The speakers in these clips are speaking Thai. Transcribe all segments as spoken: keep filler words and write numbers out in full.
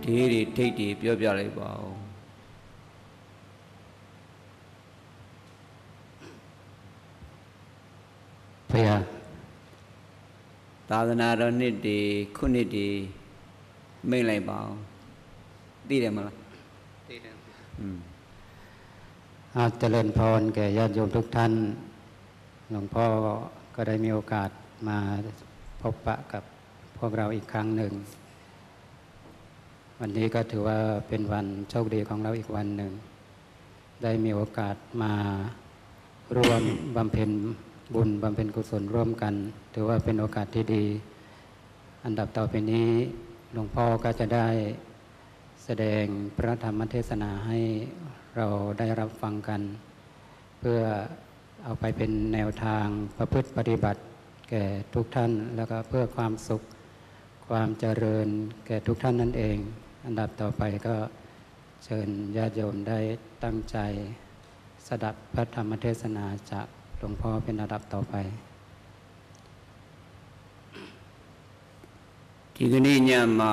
ထေးတွေထိတ်တွေပြောပြလိုက်ပါဦးဘုရားသာသနာတော်နှစ်တွေခုနှစ်တွေမိတ်လိုက်ပါဦးသိတယ်မလားသိတယ်อืมอาเจริญพรแก่ญาติโยมทุกท่านหลวงพ่อก็ได้มีโอกาสมาพบปะกับพวกเราอีกครั้งหนึ่งวันนี้ก็ถือว่าเป็นวันโชคดีของเราอีกวันหนึ่งได้มีโอกาสมาร่วมบำเพ็ญบุญบำเพ็ญกุศลร่วมกันถือว่าเป็นโอกาสที่ดีอันดับต่อไปนี้หลวงพ่อก็จะได้แสดงพระธรรมเทศนาให้เราได้รับฟังกันเพื่อเอาไปเป็นแนวทางประพฤติปฏิบัติแก่ทุกท่านแล้วก็เพื่อความสุขความเจริญแก่ทุกท่านนั่นเองอันดับต่อไปก็เชิญญาติโยมได้ตั้งใจสดับพระธรรมเทศนาจากหลวงพ่อเป็นอันดับต่อไปဒီကနေ့ညမှာ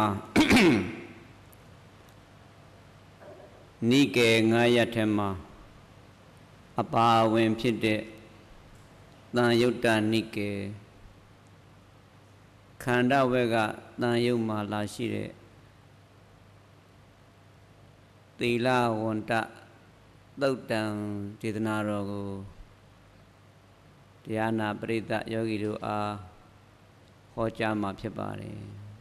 နိကေငါးရပ်ထဲမှာအပါဝင်ဖြစ်တဲ့သံယုတ်တနိကေခန္ဓာဝက်ကသံယုတ်မှာလာရှိတဲ့သီလဝန္တသုတ်တံဒေသနာတော်ကိုတရားနာပရိသတ်ယောဂီတို့အားဟောကြားမှာဖြစ်ပါတယ်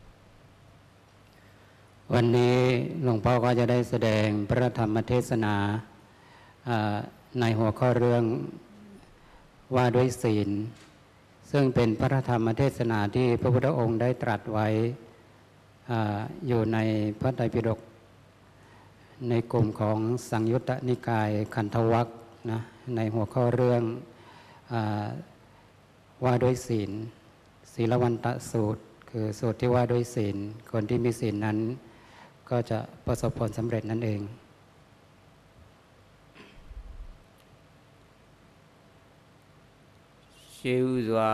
วันนี้หลวงพ่อก็จะได้แสดงพระธรรมเทศนาในหัวข้อเรื่องว่าด้วยศีลซึ่งเป็นพระธรรมเทศนาที่พระพุทธองค์ได้ตรัสไว้อยู่ในพระไตรปิฎกในกลุ่มของสังยุตตนิกายขันธวรรคนะในหัวข้อเรื่องว่าด้วยศีลศีลวันตสูตรคือสูตรที่ว่าด้วยศีลคนที่มีศีลนั้นก็จะประสบผลสำเร็จนั่นเองရှေးဥစွာ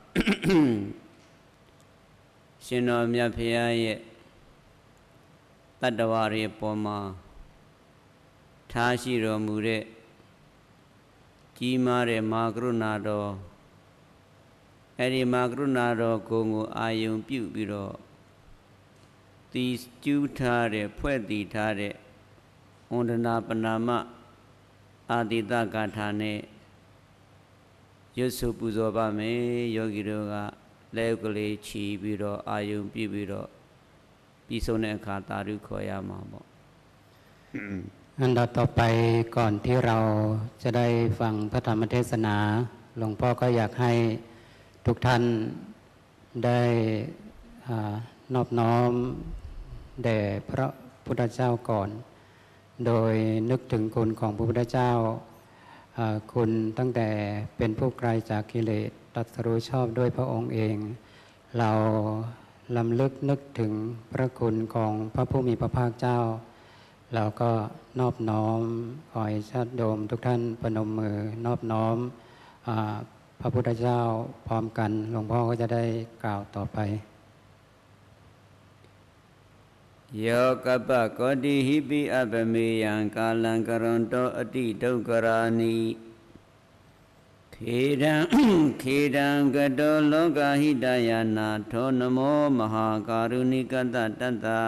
ရှင်တော်မြတ်ဖရာရဲ့တတ္တဝါတွေပေါ်မှာထားရှိတော်မူတဲ့ကြီးမားတဲ့မာကရုဏာတော်အဲ့ဒီမာကရုဏာတော်ကိုယ်ကိုအာယုံပြုပြီးတော့တီကျူးထားတဲ့ဖွဲ့တည်ထားတဲ့ဝန္ဒနာပနာမအာတိတဂါထာနဲ့ရွတ်ဆိုပူဇော်ပါမယ်ယောဂီတို့ကလက်ဥကလေးချီပြီးတော့အာယုံပြုပြီးတော့ပြီးဆုံးတဲ့အခါသာဓုခေါ်ရမှာပေါ့อันดับต่อไปก่อนที่เราจะได้ฟังพระธรรมเทศนาหลวงพ่อก็อยากให้ทุกท่านได้นอบน้อมแด่พระพุทธเจ้าก่อนโดยนึกถึงคุณของพระพุทธเจ้าคุณตั้งแต่เป็นผู้ไกลจากกิเลสตรัสรู้ชอบด้วยพระองค์เองเราลำลึกนึกถึงพระคุณของพระผู้มีพระภาคเจ้าเราก็นอบน้อมขอให้ญาติโยมทุกท่านประนมมือนอบน้อมพระพุทธเจ้าพร้อมกันหลวงพ่อก็จะได้กล่าวต่อไปโยกปะโกติหิปิอัปเมยังกาลังกรันโตอติทุกรานิเขดังเขดังกโตโลกาหิตายานาโทนโมมหาการุณิกตตัตตา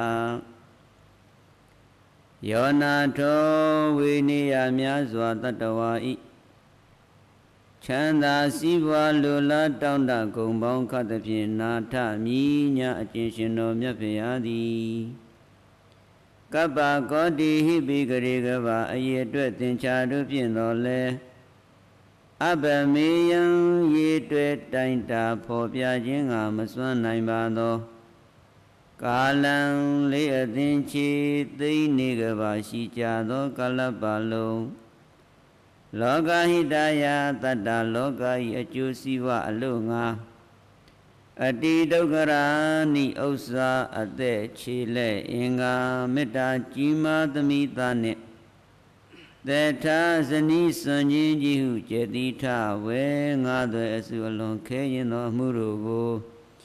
โยนาโทวินิยမြတ်စွာတတ္တဝါဤချမ်းသာစည်းဝါလိုလားတောင်းတဂုံပေါင်းခတ်သဖြင့်နာထမြည်ညအကျဉ်ရှင်တော်မြတ်ဖရာသည်ကပ္ပကောတိဟိပိကရေကဘာအရေအတွက်သင်္ချာတို့ဖြင့်တော်လဲအဘမေယံရေတွေ့တိုင်တာဖော်ပြခြင်းကမစွမ်းနိုင်ပါသောကာလံလေးအသင်ချေသိနေကဘာရှိကြသောကာလပတ်လုံးလောကဟိတယတတ္တလောကဤအကျိုးစီးပွားအလို့ငါအတိဒုက္ခရာနိဥစ္စာအသက်ခြေလက်အင်္ဂါမေတ္တာကြီးမားသမိသားနှင့်သေထာဇနီးစွန်ခြင်းကြီးဟုကျေတိထဝဲငါသွဲအစုအလွန်ခဲရင်သောအမှုတို့ကို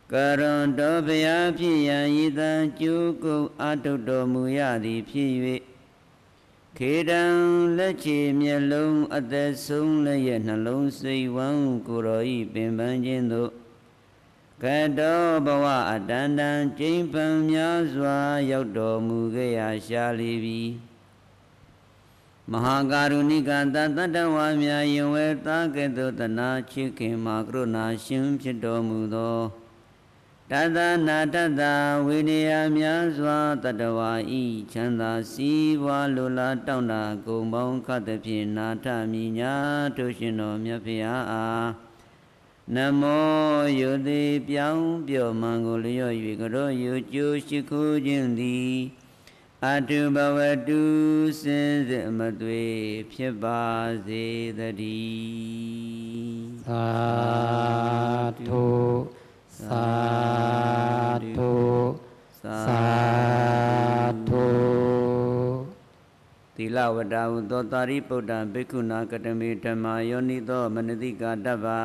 ကရွန်တော်ဘုရားဖြစ်ရန်ဤတန်ကျိုးကုန်အတုတော်မူရသည်ဖြစ်၍ခေတံလက်ချေမျက်လုံးအသက်ဆုံးလည်းရဲ့နှလုံးစိတ်ဝမ်းကိုယ်တော်ဤပင်ပန်းခြင်းသို့ကတောဘဝအတန်တန်ကျိန်ပံများစွာရောက်တော်မူခဲ့ရာရှာလေပြီမဟာကာရုဏိကတတတဝါများယင်ဝဲသားကဲ့သို့တနာချစ်ခင်မှာကရုဏာရှင်ဖြစ်တော်မူသောတသနာတတဝိနည်းများစွာတတဝါဤချမ်းသာစီးပွားလိုလားတောင်းတာဂုံပေါင်းခတ်သည်ဖြင့်နာထမိညာတို့ရှင်တော်မြတ်ဖရာအားနမောယုတိပြောင်းပြော့မှန်ကိုလျော့၍ကရောယုကျိုးရှိခိုးခြင်းသည်အတုဘဝတုစင်စစ်မသွေဖြစ်ပါစေတည်းသာဓုသာဓုသာဓုသီလဝတ္တဟုသောတာရိပုတ္တဘိက္ခုနာကတမေဓမ္မာယောနိသောမနတိကာတဗ္ဗာ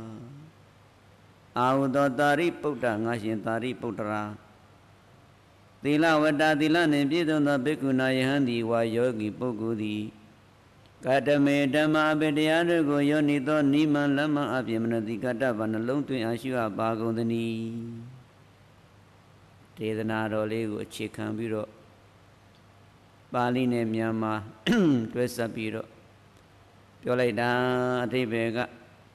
အာဟုသောတာရိပုတ္တငါရှင်တာရိပုတ္တရာသီလဝတ္တသီလနှင့်ပြည့်စုံသောဘိက္ခုနာယဟန်သည်ဝါယောဂီပုဂ္ဂိုလ်သည်ကတမေဓမ္မာအပေတရားတို့ကိုယောနိသောနိမန်လမ္မအပြမနတိကတ္တဗနှလုံးသွင်းအားရှိအပ်ပါကုန်သနည်းဒေသနာတော်လေးကိုအခြေခံပြီးတော့ပါဠိနဲ့မြန်မာတွဲဆက်ပြီးတော့ပြောလိုက်တာအဓိပ္ပာယ်က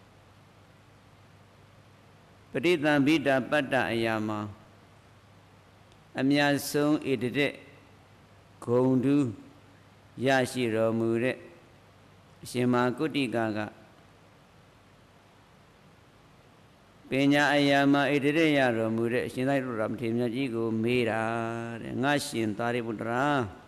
ပဋိသင်္ဘိတပတ္တအရာမှာအမြတ်ဆုံးဣတရက်ဂုံတူးရရှိတော်မူတဲ့အရှင်မဟာကုတ္တိကကပညာအရာမှာဣတရက်ရတော်မူတဲ့အရှင်သာရိပုတ္တရာမထေရမြတ်ကြီးကိုမေးတာတဲ့ငါရှင်သာရိပုတ္တရာ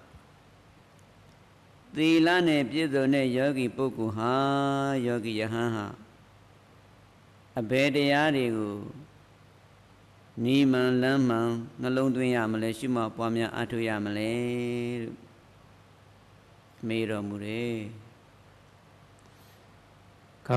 သီလနဲ့ပြည့်စုံတဲ့ယောဂီပုဂ္ဂိုလ်ဟာယောဂီယဟန်ဟာအဘယ်တရားတွေကိုနိမန်လမ်းမှန်နှလုံးသွင်းရမလဲရှုမှတ်ပွားများအားထုတ်ရမလဲလို့မေးတော်မူတယ်ก็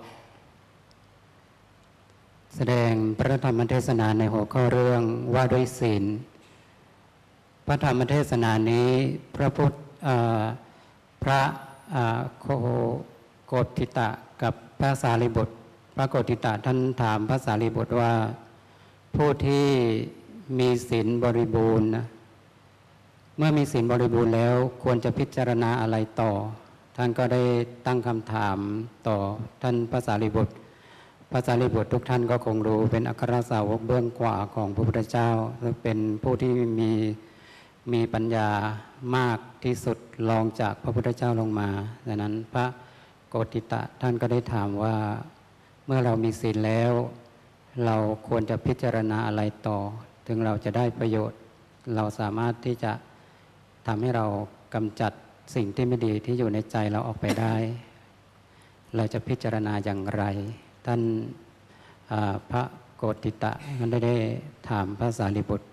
แสดงพระธรรมเทศนาในหัวข้อเรื่องว่าด้วยศีลพระธรรมเทศนานี้พระพุทธพระโคโกฏฐิตะกับพระสารีบุตรพระโกฏฐิตะท่านถามพระสารีบุตรว่าผู้ที่มีศีลบริบูรณ์เมื่อมีศีลบริบูรณ์แล้วควรจะพิจารณาอะไรต่อท่านก็ได้ตั้งคำถามต่อท่านพระสารีบุตรพระสารีบุตรทุกท่านก็คงรู้เป็นอัครสาวกเบื้องขวาของพระพุทธเจ้าเป็นผู้ที่มีมีปัญญามากที่สุดรองจากพระพุทธเจ้าลงมาดังนั้นพระโกฏฐิตะท่านก็ได้ถามว่าเมื่อเรามีศีลแล้วเราควรจะพิจารณาอะไรต่อถึงเราจะได้ประโยชน์เราสามารถที่จะทำให้เรากำจัดสิ่งที่ไม่ดีที่อยู่ในใจเราออกไปได้เราจะพิจารณาอย่างไรท่านพระโกฏฐิตะท่านได้ถามพระสารีบุตร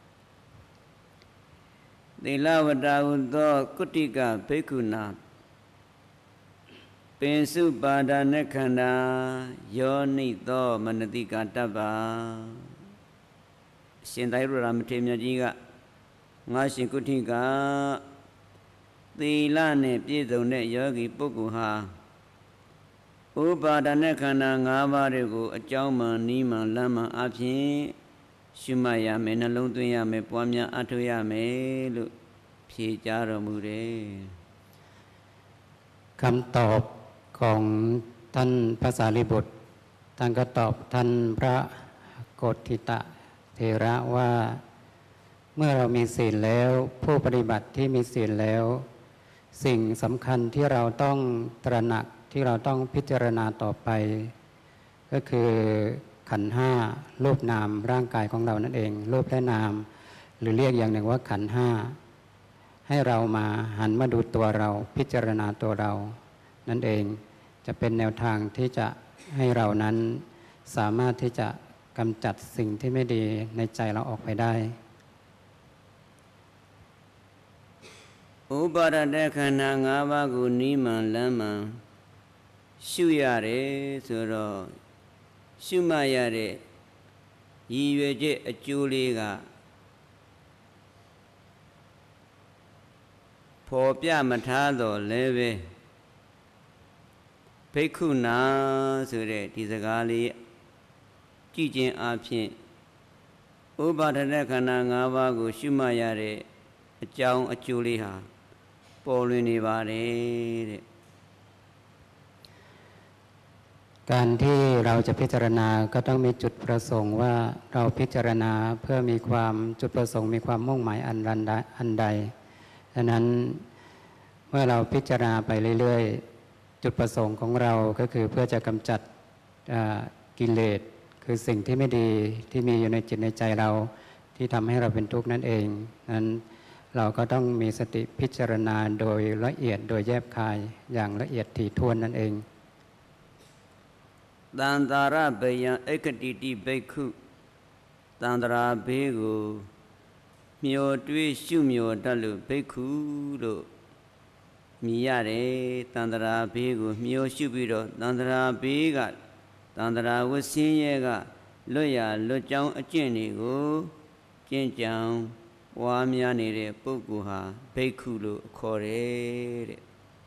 သီလဝတ္တဟုသောကုတ္တိကဘိက္ခုနာပင်စုပါဒနခန္ဓာယောနိသောမနတိကတဗ္ဗာရှင်သာရိပုတ္တရာမထေရမြတ်ကြီးကငါရှင်ကုတ္တိကသီလနဲ့ပြည့်စုံတဲ့ယောဂီပုဂ္ဂိုလ်ဟာဥပါဒณะခန္ဓာ၅ပါးတွေကိုအကြောင်းမှန်နီးမှန်လမ်းမှန်အဖြစ်ရှုမှတ်ရမယ်နှလုံးသွင်းရမယ်ပွားများအထောက်ရမယ်လို့ဖြေကြားတော်မူတယ်คำตอบของท่านพระสารีบุตรท่านก็ตอบท่านพระโกฏฐิตะเถระว่าเมื่อเรามีศีลแล้วผู้ปฏิบัติที่มีศีลแล้วสิ่งสำคัญที่เราต้องตระหนักที่เราต้องพิจารณาต่อไปก็คือขันธ์ห้ารูปนามร่างกายของเรานั่นเองรูปและนามหรือเรียกอย่างหนึ่งว่าขันธ์ห้าให้เรามาหันมาดูตัวเราพิจารณาตัวเรานั่นเองจะเป็นแนวทางที่จะให้เรานั้นสามารถที่จะกำจัดสิ่งที่ไม่ดีในใจเราออกไปได้ဥပါဒณะခန္ဓာ၅ပါးကိုနိမန်လမ်းမှန်ရှုရတယ်ဆိုတော့ရှုမှတ်ရတဲ့ရည်ရွယ်ချက်အကျိုးလေးကဖော်ပြမထားတော့လည်းပဲဘိက္ခုနာဆိုတဲ့ဒီစကားလေးကြည်ခြင်းအဖြစ်ဥပါဒณะခန္ဓာ၅ပါးကိုရှုမှတ်ရတဲ့အကြောင်းအကျိုးလေးဟာပေါ်လွင်နေပါတယ်တဲ့การที่เราจะพิจารณาก็ต้องมีจุดประสงค์ว่าเราพิจารณาเพื่อมีความจุดประสงค์มีความมุ่งหมายอันรันอันใดดังนั้นเมื่อเราพิจารณาไปเรื่อยๆจุดประสงค์ของเราก็คือเพื่อจะกำจัดกิเลสคือสิ่งที่ไม่ดีที่มีอยู่ในจิตในใจเราที่ทำให้เราเป็นทุกข์นั่นเองนั้นเราก็ต้องมีสติพิจารณาโดยละเอียดโดยแยบคายอย่างละเอียดถี่ถ้วนนั่นเองတန္တာရဘယံဧကတိတိဘိက္ခုတန္တရာဘေးကိုမျောတွေးရှုမျောတတ်လို့ဘိက္ခုလို့မြည်ရတယ်တန္တရာဘေးကိုမျောရှုပြီးတော့တန္တရာဘေးကတန္တရာဝဆင်းရဲကလွတ်ရလွတ်ကြောင်းအကျင့်တွေကိုကျင့်ကြံဝါများနေတဲ့ပုဂ္ဂိုလ်ဟာဘိက္ခုလို့ခေါ်တယ်တဲ့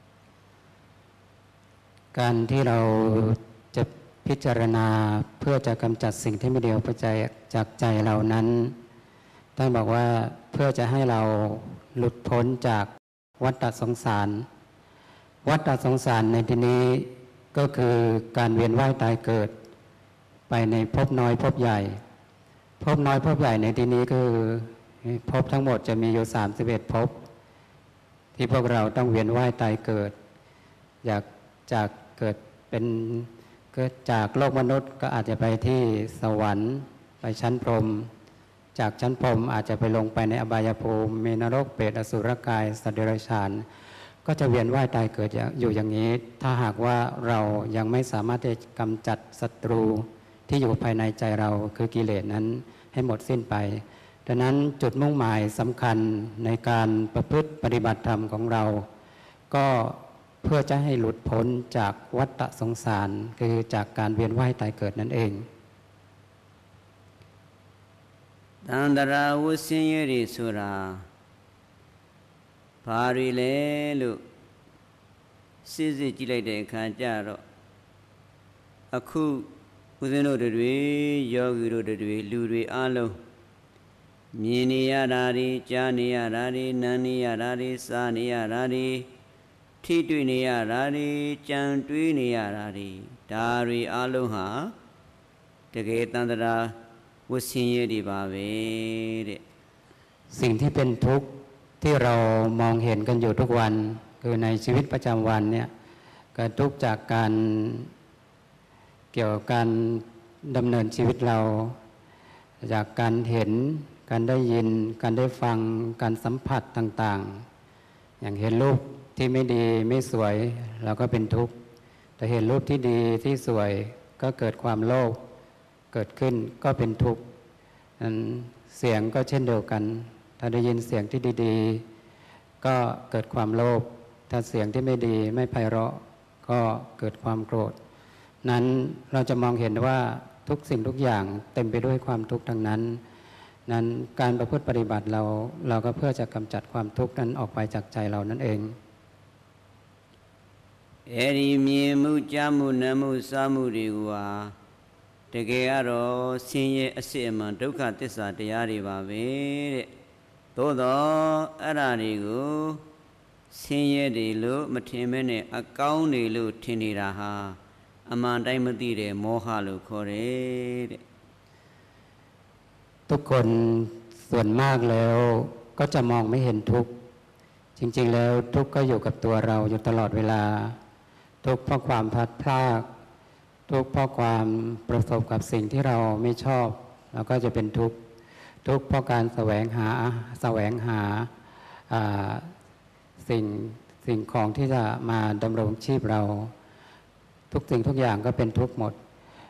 การที่เราจะพิจารณาเพื่อจะกำจัดสิ่งที่ไม่ดีออกไปจากใจเรานั้นท่านบอกว่าเพื่อจะให้เราหลุดพ้นจากวัฏสงสารวัฏสงสารในที่นี้ก็คือการเวียนว่ายตายเกิดไปในภพน้อยภพใหญ่ภพน้อยภพใหญ่ในที่นี้คือภพทั้งหมดจะมีอยู่สามสิบเอ็ดภพที่พวกเราต้องเวียนว่ายตายเกิดอยากจากเกิดเป็นเกิดจากโลกมนุษย์ก็อาจจะไปที่สวรรค์ไปชั้นพรหมจากชั้นพรหมอาจจะไปลงไปในอบายภูมิมีนรกเปรตอสุรกายสัตว์เดรัจฉานก็จะเวียนว่ายตายเกิดอยู่อย่างนี้ถ้าหากว่าเรายังไม่สามารถที่จะกำจัดศัตรูที่อยู่ภายในใจเราคือกิเลสนั้นให้หมดสิ้นไปดังนั้นจุดมุ่งหมายสำคัญในการประพฤติปฏิบัติธรรมของเราก็เพื่อจะให้หลุดพ้นจากวัฏสงสารคือจากการเวียนว่ายตายเกิดนั่นเองတန္တရာဝဆင်းရဲတွေဆိုတာဘာတွေလဲလို့စစ်စစ်ကြည့်လိုက်တဲ့အခါကျတော့အခုဦးဇင်းတို့တွေယောဂီတို့တွေလူတွေအားလုံးမြင်နေရတာတွေကြားနေရတာတွေနားနေရတာတွေစားနေရတာတွေထိတွေ့နေရတာတွေကြံတွေးနေရတာတွေဒါတွေအားလုံးဟာတကယ်တန္တရာဝဆင်းရဲတွေပါပဲတဲ့สิ่งที่เป็นทุกข์ที่เรามองเห็นกันอยู่ทุกวันคือในชีวิตประจำวันเนี่ยก็ทุกข์จากการเกี่ยวกับการดำเนินชีวิตเราจากการเห็นการได้ยินการได้ฟังการสัมผัสต่างๆอย่างเห็นรูปที่ไม่ดีไม่สวยเราก็เป็นทุกข์แต่เห็นรูปที่ดีที่สวยก็เกิดความโลภเกิดขึ้นก็เป็นทุกข์นั้นเสียงก็เช่นเดียวกันถ้าได้ยินเสียงที่ดีๆก็เกิดความโลภถ้าเสียงที่ไม่ดีไม่ไพเราะก็เกิดความโกรธนั้นเราจะมองเห็นว่าทุกสิ่งทุกอย่างเต็มไปด้วยความทุกข์ทั้งนั้นนั้นการประพฤติปฏิบัติเราเราก็เพื่อจะกำจัดความทุกข์นั้นออกไปจากใจเรานั่นเองအဲဒီမြင်မှုကြားမှုနားမှုစားမှုတွေကတကယ်ကတော့ဆင်းရဲအစစ်အမှန်ဒုက္ခသစ္စာတရားတွေပါပဲတဲ့သို့တော့အဲ့ဓာတွေကိုဆင်းရဲတွေလို့မထင်မဲနဲ့အကောင်းတွေလို့ထင်နေတာဟာအမှန်တိုင်းမသိတဲ့မောဟလို့ခေါ်တယ်တဲ့ทุกคนส่วนมากแล้วก็จะมองไม่เห็นทุกข์จริงๆแล้วทุกข์ก็อยู่กับตัวเราอยู่ตลอดเวลาทุกข์เพราะความพลัดพรากทุกข์เพราะความประสบกับสิ่งที่เราไม่ชอบเราก็จะเป็นทุกข์ทุกข์เพราะการแสวงหาแสวงหาสิ่งสิ่งของที่จะมาดำรงชีพเราทุกสิ่งทุกอย่างก็เป็นทุกข์หมด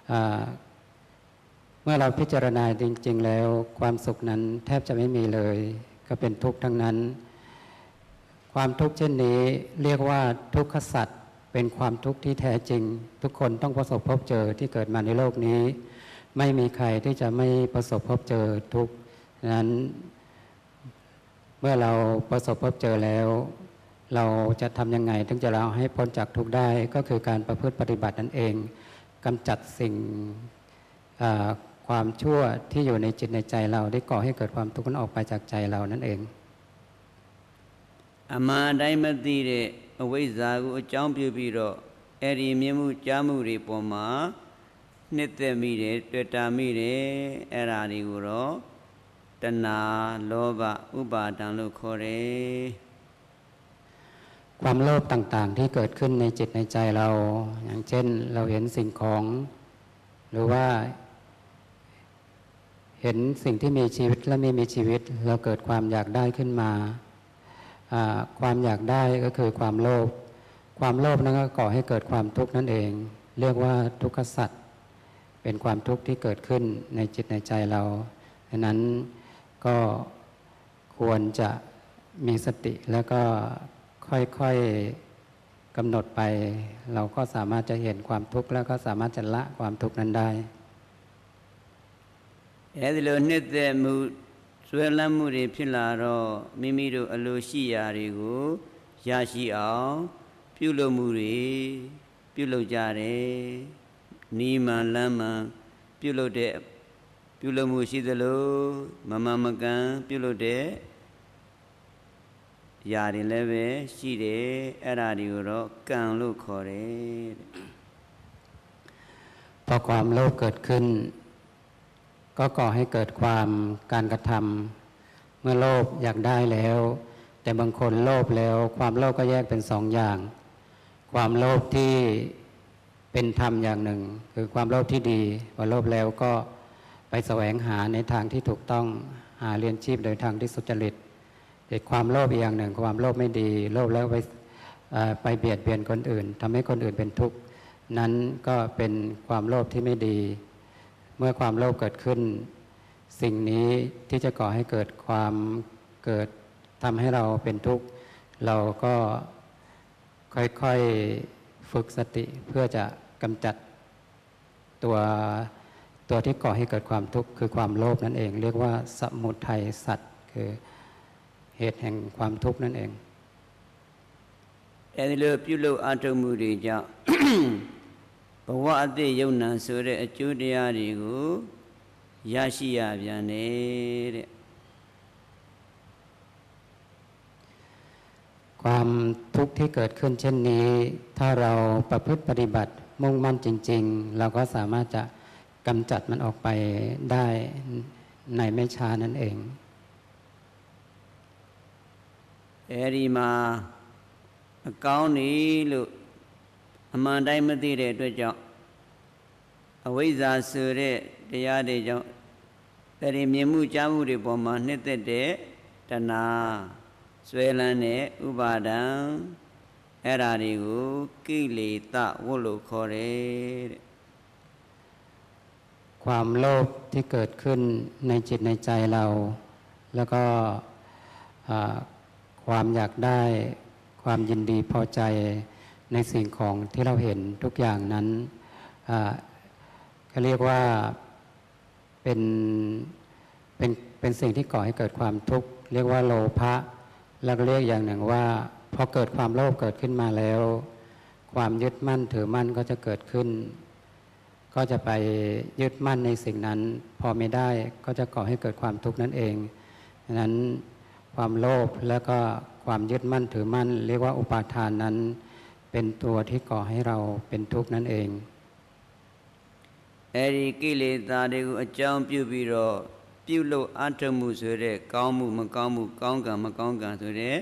เมื่อเราพิจารณาจริงๆแล้วความสุขนั้นแทบจะไม่มีเลยก็เป็นทุกข์ทั้งนั้นความทุกข์เช่นนี้เรียกว่าทุกขสัจเป็นความทุกข์ที่แท้จริงทุกคนต้องประสบพบเจอที่เกิดมาในโลกนี้ไม่มีใครที่จะไม่ประสบพบเจอทุกข์นั้นเมื่อเราประสบพบเจอแล้วเราจะทำยังไงถึงจะเราให้พ้นจากทุกข์ได้ก็คือการประพฤติปฏิบัตินั่นเองกำจัดสิ่งความชั่วที่อยู่ในจิตในใจเราได้ก่อให้เกิดความทุกข์นั้นออกไปจากใจเรานั่นเองအမှန်တိုင်းမသိတဲ့အဝိဇ္ဇာကိုအကြောင်းပြုပြီးတော့အဲ့ဒီမြင်မှုကြားမှုတွေပေါ်မှာနှစ်သက်မိတယ်တွေ့တာမိတယ်အဲ့ဒါတွေကိုတော့တဏှာလောဘဥပါဒံလို့ခေါ်တယ်ความโลภต่างๆที่เกิดขึ้นในจิตในใจเราอย่างเช่นเราเห็นสิ่งของหรือว่าเห็นสิ่งที่มีชีวิตและไม่มีชีวิตเราเกิดความอยากได้ขึ้นมาความอยากได้ก็คือความโลภความโลภนั้นก็ก่อให้เกิดความทุกข์นั่นเองเรียกว่าทุกขสัตว์เป็นความทุกข์ที่เกิดขึ้นในจิตในใจเราดังนั้นก็ควรจะมีสติแล้วก็ค่อยๆกำหนดไปเราก็สามารถจะเห็นความทุกข์แล้วก็สามารถจะละความทุกข์นั้นได้အဲဒီလိုနှစ်သက်မှုဆွဲလန်းမှုတွေဖြစ်လာတော့မိမိတို့အလိုရှိရာတွေကိုရရှိအောင်ပြုလုပ်မှုတွေပြုလုပ်ကြတယ်နီးမှန်လမ်းမှန်ပြုလုပ်တဲ့ပြုလုပ်မှုရှိသလိုမမမကန်ပြုလုပ်တဲ့ຢာတွေလည်းပဲရှိတယ်အဲ့ဒါတွေကိုတော့ကံလို့ခေါ်တယ်พอความโลภเกิดขึ้นก็ก่อให้เกิดความการกระทำเมื่อโลภอยากได้แล้วแต่บางคนโลภแล้วความโลภก็แยกเป็นสองอย่างความโลภที่เป็นธรรมอย่างหนึ่งคือความโลภที่ดีพอโลภแล้วก็ไปแสวงหาในทางที่ถูกต้องหาเลี้ยงชีพโดยทางที่สุจริตแต่ความโลภอีกอย่างหนึ่งความโลภไม่ดีโลภแล้วไปไปเบียดเบียนคนอื่นทำให้คนอื่นเป็นทุกข์นั้นก็เป็นความโลภที่ไม่ดีเมื่อความโลภเกิดขึ้นสิ่งนี้ที่จะก่อให้เกิดความเกิดทำให้เราเป็นทุกข์เราก็ค่อยๆฝึกสติเพื่อจะกำจัดตัวตัวที่ก่อให้เกิดความทุกข์คือความโลภนั่นเองเรียกว่าสมุทัยสัตว์คือเหตุแห่งความทุกข์นั่นเองအဲဒီလိုပြုလုပ်အထောက်မှုတွေကြောင့်ဘဝအသစ်ယုံနာဆိုတဲ့အကျိုးတရားတွေကိုရရှိရပြန်တဲ့ความทุกข์ที่เกิดขึ้นเช่นนี้ถ้าเราประพฤติปฏิบัติมุ่งมั่นจริงๆเราก็สามารถจะกำจัดมันออกไปได้ในไม่ช้านั่นเองအဲဒီမှာအကောင်းနေလို့အမှန်တိုင်းမသိတဲ့အတွက်ကြောင့်အဝိဇ္ဇာဆိုတဲ့တရားတွေကြောင့်အဲဒီမြင်မှုကြားမှုတွေပေါ်မှာနှစ်သက်တဲ့တဏှာဆွဲလန်းတဲ့ဥပါဒံအဲ့ဓာတွေကိုကိလေသာဝတ်လို့ခေါ်တယ်တဲ့ความโลภที่เกิดขึ้นในจิตในใจเราแล้วก็ความอยากได้ความยินดีพอใจในสิ่งของที่เราเห็นทุกอย่างนั้นเขาเรียกว่าเป็นเป็นเป็นสิ่งที่ก่อให้เกิดความทุกข์เรียกว่าโลภะแล้วก็เรียกอย่างหนึ่งว่าพอเกิดความโลภเกิดขึ้นมาแล้วความยึดมั่นถือมั่นก็จะเกิดขึ้นก็จะไปยึดมั่นในสิ่งนั้นพอไม่ได้ก็จะก่อให้เกิดความทุกข์นั่นเองดังนั้นความโลภแล้วก็ความยึดมั่นถือมั่นเรียกว่าอุปาทานนั้นเป็นตัวที่ก่อให้เราเป็นทุกข์นั่นเองအဲဒီကိလေသာတွေကိုအကြောင်းပြုပြီးတော့ပြုလို့အထုမှုဆိုတဲ့ကောင်းမှုမကောင်းမှုကောင်းကံမကောင်းကံဆိုတဲ့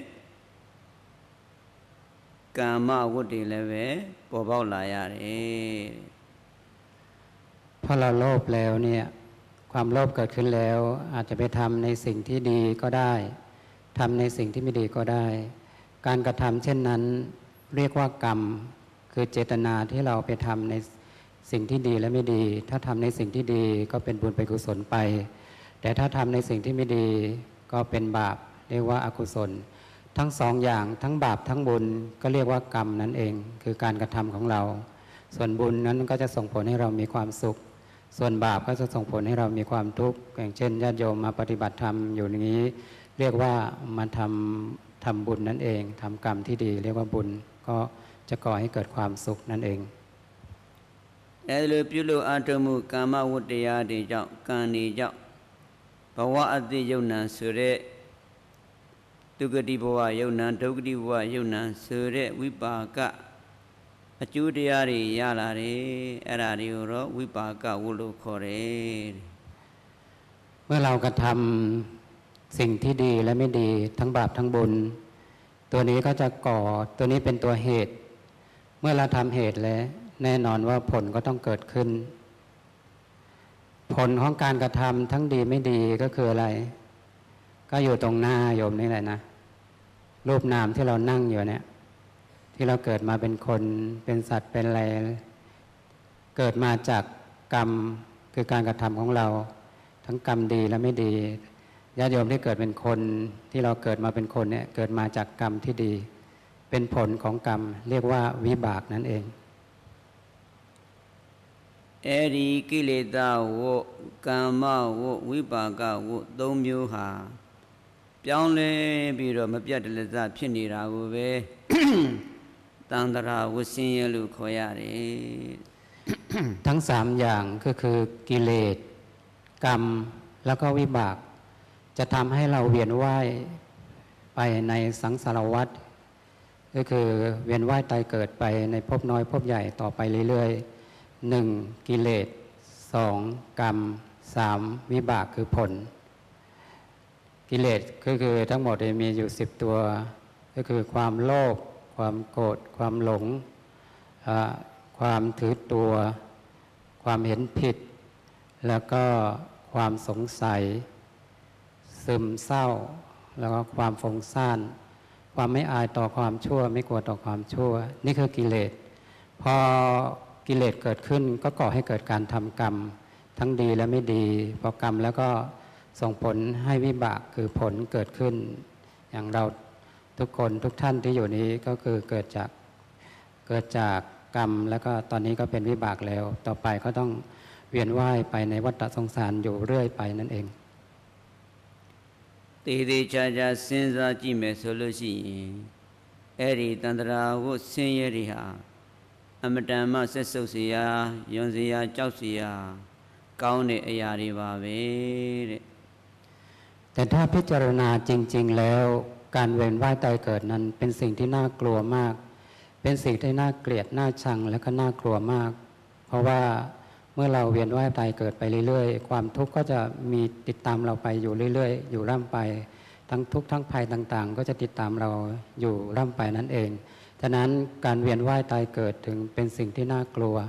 ကမ္မဝတ္တွေလည်းပဲပေါ်ပေါက်လာရတယ်พอเราโลภแล้วเนี่ยความโลภเกิดขึ้นแล้วอาจจะไปทำในสิ่งที่ดีก็ได้ทำในสิ่งที่ไม่ดีก็ได้การกระทำเช่นนั้นเรียกว่ากรรมคือเจตนาที่เราไปทำในสิ่งที่ดีและไม่ดีถ้าทำในสิ่งที่ดีก็เป็นบุญเป็นกุศลไปแต่ถ้าทำในสิ่งที่ไม่ดีก็เป็นบาปเรียกว่าอกุศลทั้งสองอย่างทั้งบาปทั้งบุญก็เรียกว่ากรรมนั่นเองคือการกระทำของเราส่วนบุญนั้นก็จะส่งผลให้เรามีความสุขส่วนบาปก็จะส่งผลให้เรามีความทุกข์อย่างเช่นญาติโยมมาปฏิบัติธรรมอยู่อย่างนี้เรียกว่ามาทำทำบุญนั่นเองทำกรรมที่ดีเรียกว่าบุญก็จะก่อให้เกิดความสุขนั่นเองအဲလိုပြုလို့အထုံမှုကာမဝတ္တရားတွေကြောင့်ကံတွေကြောင့်ဘဝအတိယုံနံဆိုတဲ့ဒုက္ခတိဘဝယုံနံဒုက္ခတိဘဝယုံနံဆိုတဲ့ဝိပါကအကျိုးတရားတွေရလာတယ်အဲ့ဒါတွေကိုတော့ဝိပါကဝလို့ခေါ်တယ်เมื่อเรากระทำสิ่งที่ดีและไม่ดีทั้งบาปทั้งบุญตัวนี้ก็จะก่อตัวนี้เป็นตัวเหตุเมื่อเราทำเหตุแล้วแน่นอนว่าผลก็ต้องเกิดขึ้นผลของการกระทำทั้งดีไม่ดีก็คืออะไรก็อยู่ตรงหน้าโยมนี่แหละนะรูปนามที่เรานั่งอยู่เนี่ยที่เราเกิดมาเป็นคนเป็นสัตว์เป็นอะไรเกิดมาจากกรรมคือการกระทำของเราทั้งกรรมดีและไม่ดีญาติโยมที่เกิดเป็นคนที่เราเกิดมาเป็นคนเนี่ยเกิดมาจากกรรมที่ดีเป็นผลของกรรมเรียกว่าวิบากนั่นเองအဲ့ဒီကိလေသာဝတ်ကမ္မဝတ်ဝိပါကဝတ်သုံးမျိုးဟာပြောင်းလဲပြီးတော့မပြတ်တလစဖြစ်နေတာကိုပဲတန္တရာဝဆင်းရဲလို့ခေါ်ရတယ်ทั้งสามอย่างก็คือกิเลสกรรมแล้วก็วิบากจะทำให้เราเวียนว่ายไปในสังสารวัฏก็คือเวียนว่ายตายเกิดไปในภพน้อยภพใหญ่ต่อไปเรื่อยๆหนึ่งกิเลสสองกรรมสามวิบากคือผลกิเลสก็คือทั้งหมดมีอยู่สิบตัวก็คือความโลภความโกรธความหลงความถือตัวความเห็นผิดแล้วก็ความสงสัยซึมเศร้าแล้วก็ความฟุ้งซ่านความไม่อายต่อความชั่วไม่กลัวต่อความชั่วนี่คือกิเลสพอกิเลสเกิดขึ้นก็ก่อให้เกิดการทำกรรมทั้งดีและไม่ดีพอกรรมแล้วก็ส่งผลให้วิบากคือผลเกิดขึ้นอย่างเราทุกคนทุกท่านที่อยู่นี้ก็คือเกิดจากเกิดจากกรรมแล้วก็ตอนนี้ก็เป็นวิบากแล้วต่อไปก็ต้องเวียนว่ายไปในวัฏสงสารอยู่เรื่อยไปนั่นเองတေသေးချာချာစဉ်းစားကြည့်မယ်ဆိုလို့ရှိရင်အဲ့ဒီတန္တရာဝတ်ဆင်းရဲတွေဟာအမတန်မှဆက်ဆုပ်เสียယွန်เสียကြောက်เสียကောင်းတဲ့အရာတွေပါပဲတဲ့แต่ถ้าพิจารณาจริงๆแล้วการเวียนว่ายตายเกิดนั้นเป็นสิ่งที่น่ากลัวมากเป็นสิ่งที่น่าเกลียดน่าชังและก็น่ากลัวมากเพราะว่าเมื่อเราเวียนว่ายตายเกิดไปเรื่อยๆความทุกข์ก็จะมีติดตามเราไปอยู่เรื่อยๆอยู่ร่ำไปทั้งทุกข์ทั้งภัยต่างๆก็จะติดตามเราอยู่ร่ำไปนั่นเองฉะนั้นการเวียนว่ายตายเกิดถึงเป็นสิ่งที่น่ากลัว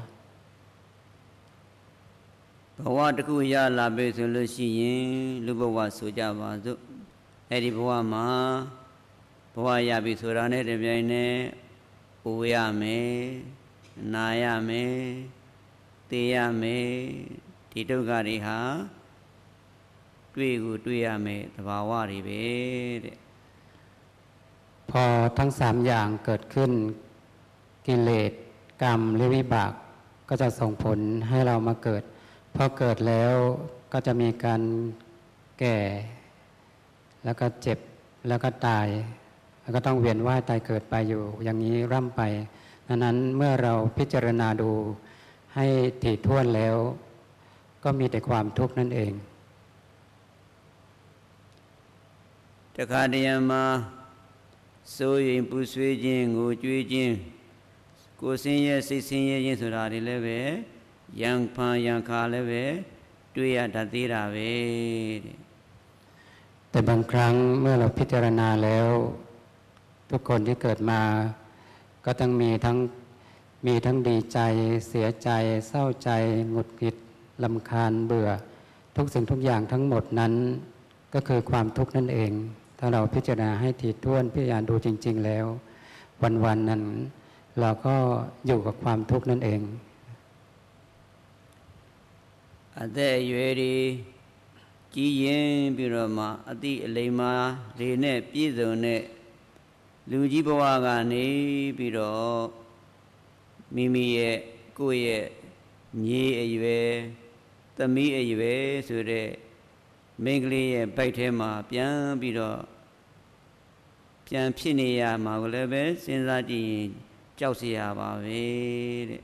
ဘဝတစ်ခုရလာပြီဆိုလို့ရှိရင်လူဘဝဆိုကြပါစို့အဲ့ဒီဘဝမှာဘဝရပြီဆိုတာနဲ့တပြိုင်နက်အိုရမယ်နာရမယ်သေရမယ်ဒီဒုက္ခတွေဟာတွေ့ကိုတွေ့ရမယ်သဘာဝတွေပဲတဲ့พอทั้งสามอย่างเกิดขึ้นกิเลสกรรมหรือวิบากก็จะส่งผลให้เรามาเกิดพอเกิดแล้วก็จะมีการแก่แล้วก็เจ็บแล้วก็ตายแล้วก็ต้องเวียนว่ายตายเกิดไปอยู่อย่างนี้ร่ำไปดังนั้นเมื่อเราพิจารณาดูให้ถี่ถ้วนแล้วก็มีแต่ความทุกข์นั่นเองတခါတရံမှာစိုးရင်ပူဆွေးခြင်းငိုကြွေးခြင်းကိုယ်ဆင်းရဲစိတ်ဆင်းရဲခြင်းဆိုတာတွေလည်းပဲရံဖန်ရံခါလည်းပဲတွေ့ရတတ်သေးတာပဲတဲ့แต่บางครั้งเมื่อเราพิจารณาแล้วทุกคนที่เกิดมาก็ต้องมีทั้งมีทั้งดีใจเสียใจเศร้าใจหงุดหงิดรำคาญเบื่อทุกสิ่งทุกอย่างทั้งหมดนั้นก็คือความทุกข์นั่นเองถ้าเราพิจารณาให้ถี่ถ้วนพิจารณาดูจริงๆแล้ววันๆนั้นเราก็อยู่กับความทุกข์นั่นเองအသက်အရွယ်တွေကြီးရင်ပြီးတော့မှအတိအလိမ္မာတွေနဲ့ပြည့်စုံတဲ့လူကြီးဘဝကနေပြီးတော့မိမိရဲ့ကိုယ့်ရဲ့မြေအရွယ်ตมีเอเวสุเรมิงกลีရဲ့ပိုက်ထဲမှာပြန်ပြီးတော့ပြန်ဖြစ်နေရမှာကိုလည်းပဲစဉ်းစားကြည့်ရင်ကြောက်เสียပါပဲတဲ့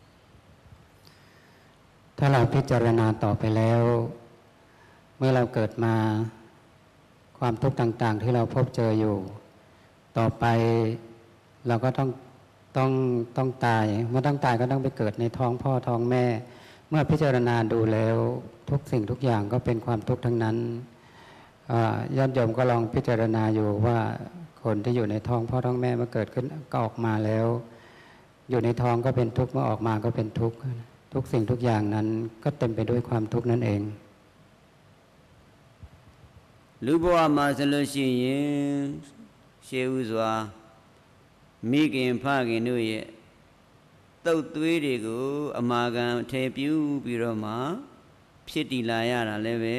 ถ้าเราพิจารณาต่อไปแล้วเมื่อเราเกิดมาความทุกข์ต่างๆที่เราพบเจออยู่ต่อไปเราก็ต้องต้องต้องตายเมื่อต้องตายก็ต้องไปเกิดในท้องพ่อท้องแม่เมื่อพิจารณาดูแล้วทุกสิ่งทุกอย่างก็เป็นความทุกข์ทั้งนั้นญาติโยมก็ลองพิจารณาอยู่ว่าคนที่อยู่ในท้องพ่อท้องแม่เมื่อเกิดขึ้นก็ออกมาแล้วอยู่ในท้องก็เป็นทุกข์เมื่อออกมาก็เป็นทุกข์ทุกสิ่งทุกอย่างนั้นก็เต็มไปด้วยความทุกข์นั่นเองလူဘဝမှာဆိုလို့ရှိရင်ရှေးဥစွာမိခင်ဖခင်တို့ရဲ့တုတ်သွေးတွေကိုအမာခံထဲပြူပြီးတော့မှဖြစ်တည်လာရတာလည်းပဲ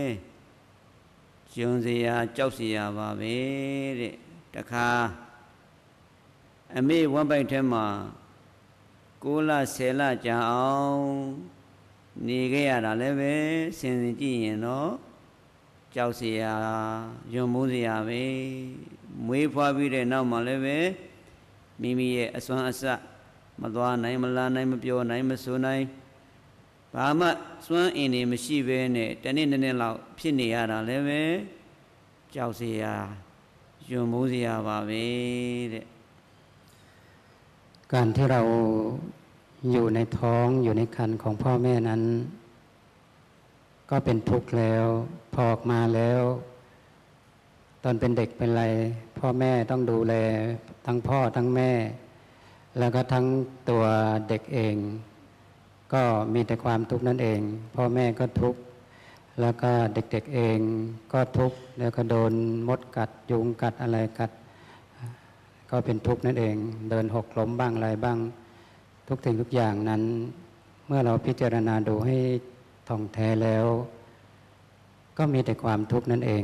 ကျွန်းစရာကြောက်စရာပါပဲတဲ့တခါအမေဝမ်းပိုက်ထဲမှာကိုးလဆယ်လကြာအောင်နေခဲ့ရတာလည်းပဲစဉ်းစဉ်ကြည့်ရင်တော့ကြောက်เสียယွံမိုးเสียပဲမွေးဖွားပြီးတဲ့နောက်မှာလည်းပဲမိမိရဲ့အစွမ်းအစမသွားနိုင်မလာနိုင်မပြောနိုင်မဆိုနိုင်ဘာမှစွမ်းအင်တွေမရှိဘဲနဲ့တနေ့နေ့လောက်ဖြစ်နေရတာလည်းပဲကြောက်เสียယွံမိုးเสียပါပဲတဲ့การที่เราอยู่ในท้องอยู่ในครรภ์ของพ่อแม่นั้นก็เป็นทุกข์แล้วพอออกมาแล้วตอนเป็นเด็กเป็นไรพ่อแม่ต้องดูแลทั้งพ่อทั้งแม่แล้วก็ทั้งตัวเด็กเองก็มีแต่ความทุกข์นั่นเองพ่อแม่ก็ทุกข์แล้วก็เด็กๆเองก็ทุกข์แล้วก็โดนมดกัดยุงกัดอะไรกัดก็เป็นทุกข์นั่นเองเดินหกล้มบ้างอะไรบ้างทุกสิ่งทุกอย่างนั้นเมื่อเราพิจารณาดูให้ท่องแท้แล้วก็มีแต่ความทุกข์นั่นเอง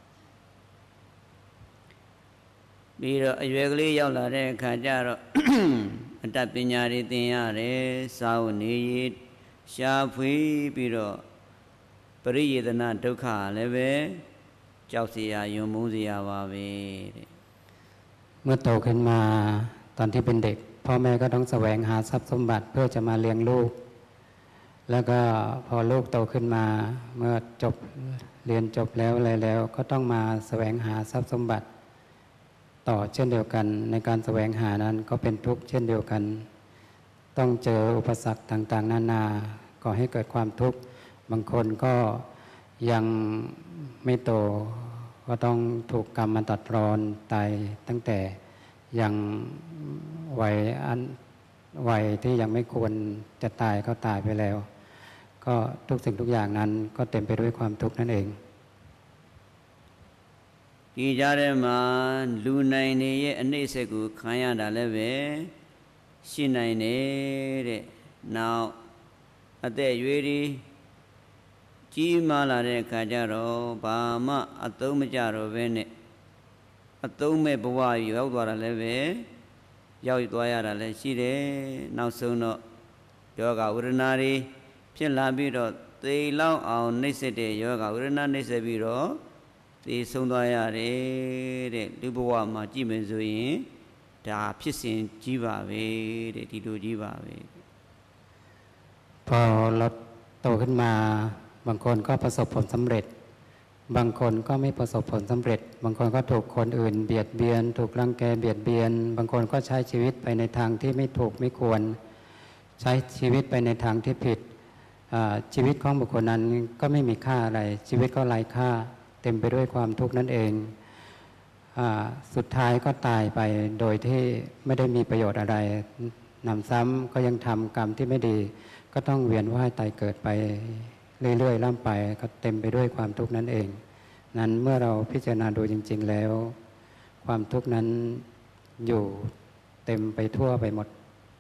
ပြီးတော့အရွယ်ကလေးရောက်လာတဲ့အခါကျတော့အတတ်ပညာတွေသင်ရတယ်စာအုပ်နေရရှားဖွေးပြီးတော့ပရိယေဒနာဒုက္ခလည်းပဲကြောက်เสียယွံမိုးเสียပါပဲတဲ့เมื่อโตขึ้นมาตอนที่เป็นเด็กพ่อแม่ก็ต้องแสวงหาทรัพย์สมบัติเพื่อจะมาเลี้ยงลูกแล้วก็พอลูกโตขึ้นมาเมื่อจบเรียนจบแล้วอะไรแล้วก็ต้องมาแสวงหาทรัพย์สมบัติต่อเช่นเดียวกันในการแสวงหานั้นก็เป็นทุกข์เช่นเดียวกันต้องเจออุปสรรคต่างๆนานาก่อให้เกิดความทุกข์บางคนก็ยังไม่โตก็ต้องถูกกรรมมาตัดรอนตายตั้งแต่ยังวัยอันวัยที่ยังไม่ควรจะตายก็ตายไปแล้วก็ทุกสิ่งทุกอย่างนั้นก็เต็มไปด้วยความทุกข์นั่นเองဒီကြားထဲမှာလူနိုင်နေရဲ့အနှိမ့်အဆက်ကိုခံရတာလည်းပဲရှိနိုင်တယ်တဲ့နောက်အသက်အရွယ်တွေကြီးမားလာတဲ့အခါကျတော့ဘာမှအသုံးမကျတော့ဘဲနဲ့အသုံးမဲ့ဘဝရောက်သွားတာလည်းပဲရောက်သွားရတာလည်းရှိတယ်နောက်ဆုံးတော့ယောဂဝေဒနာတွေဖြစ်လာပြီးတော့သေလောက်အောင်နှိမ့်ဆက်တဲ့ယောဂဝေဒနာနှိမ့်ဆက်ပြီးတော့သေဆုံးသွားရတယ်တဲ့လူဘဝမှာကြည့်မယ်ဆိုရင်ဒါဖြစ်စဉ်ကြီးပါပဲတဲ့ဒီလိုကြီးပါပဲพอเราโตขึ้นมาบางคนก็ประสบผลสำเร็จบางคนก็ไม่ประสบผลสำเร็จบางคนก็ถูกคนอื่นเบียดเบียนถูกรังแกเบียดเบียนบางคนก็ใช้ชีวิตไปในทางที่ไม่ถูกไม่ควรใช้ชีวิตไปในทางที่ผิดชีวิตของบุคคลนั้นก็ไม่มีค่าอะไรชีวิตก็ไร้ค่าเต็มไปด้วยความทุกข์นั่นเองสุดท้ายก็ตายไปโดยที่ไม่ได้มีประโยชน์อะไรนำซ้ำก็ยังทำกรรมที่ไม่ดีก็ต้องเวียนว่ายตายเกิดไปเรื่อยๆล่ำไปก็เต็มไปด้วยความทุกข์นั่นเองนั้นเมื่อเราพิจารณาดูจริงๆแล้วความทุกข์นั้นอยู่เต็มไปทั่วไปหมด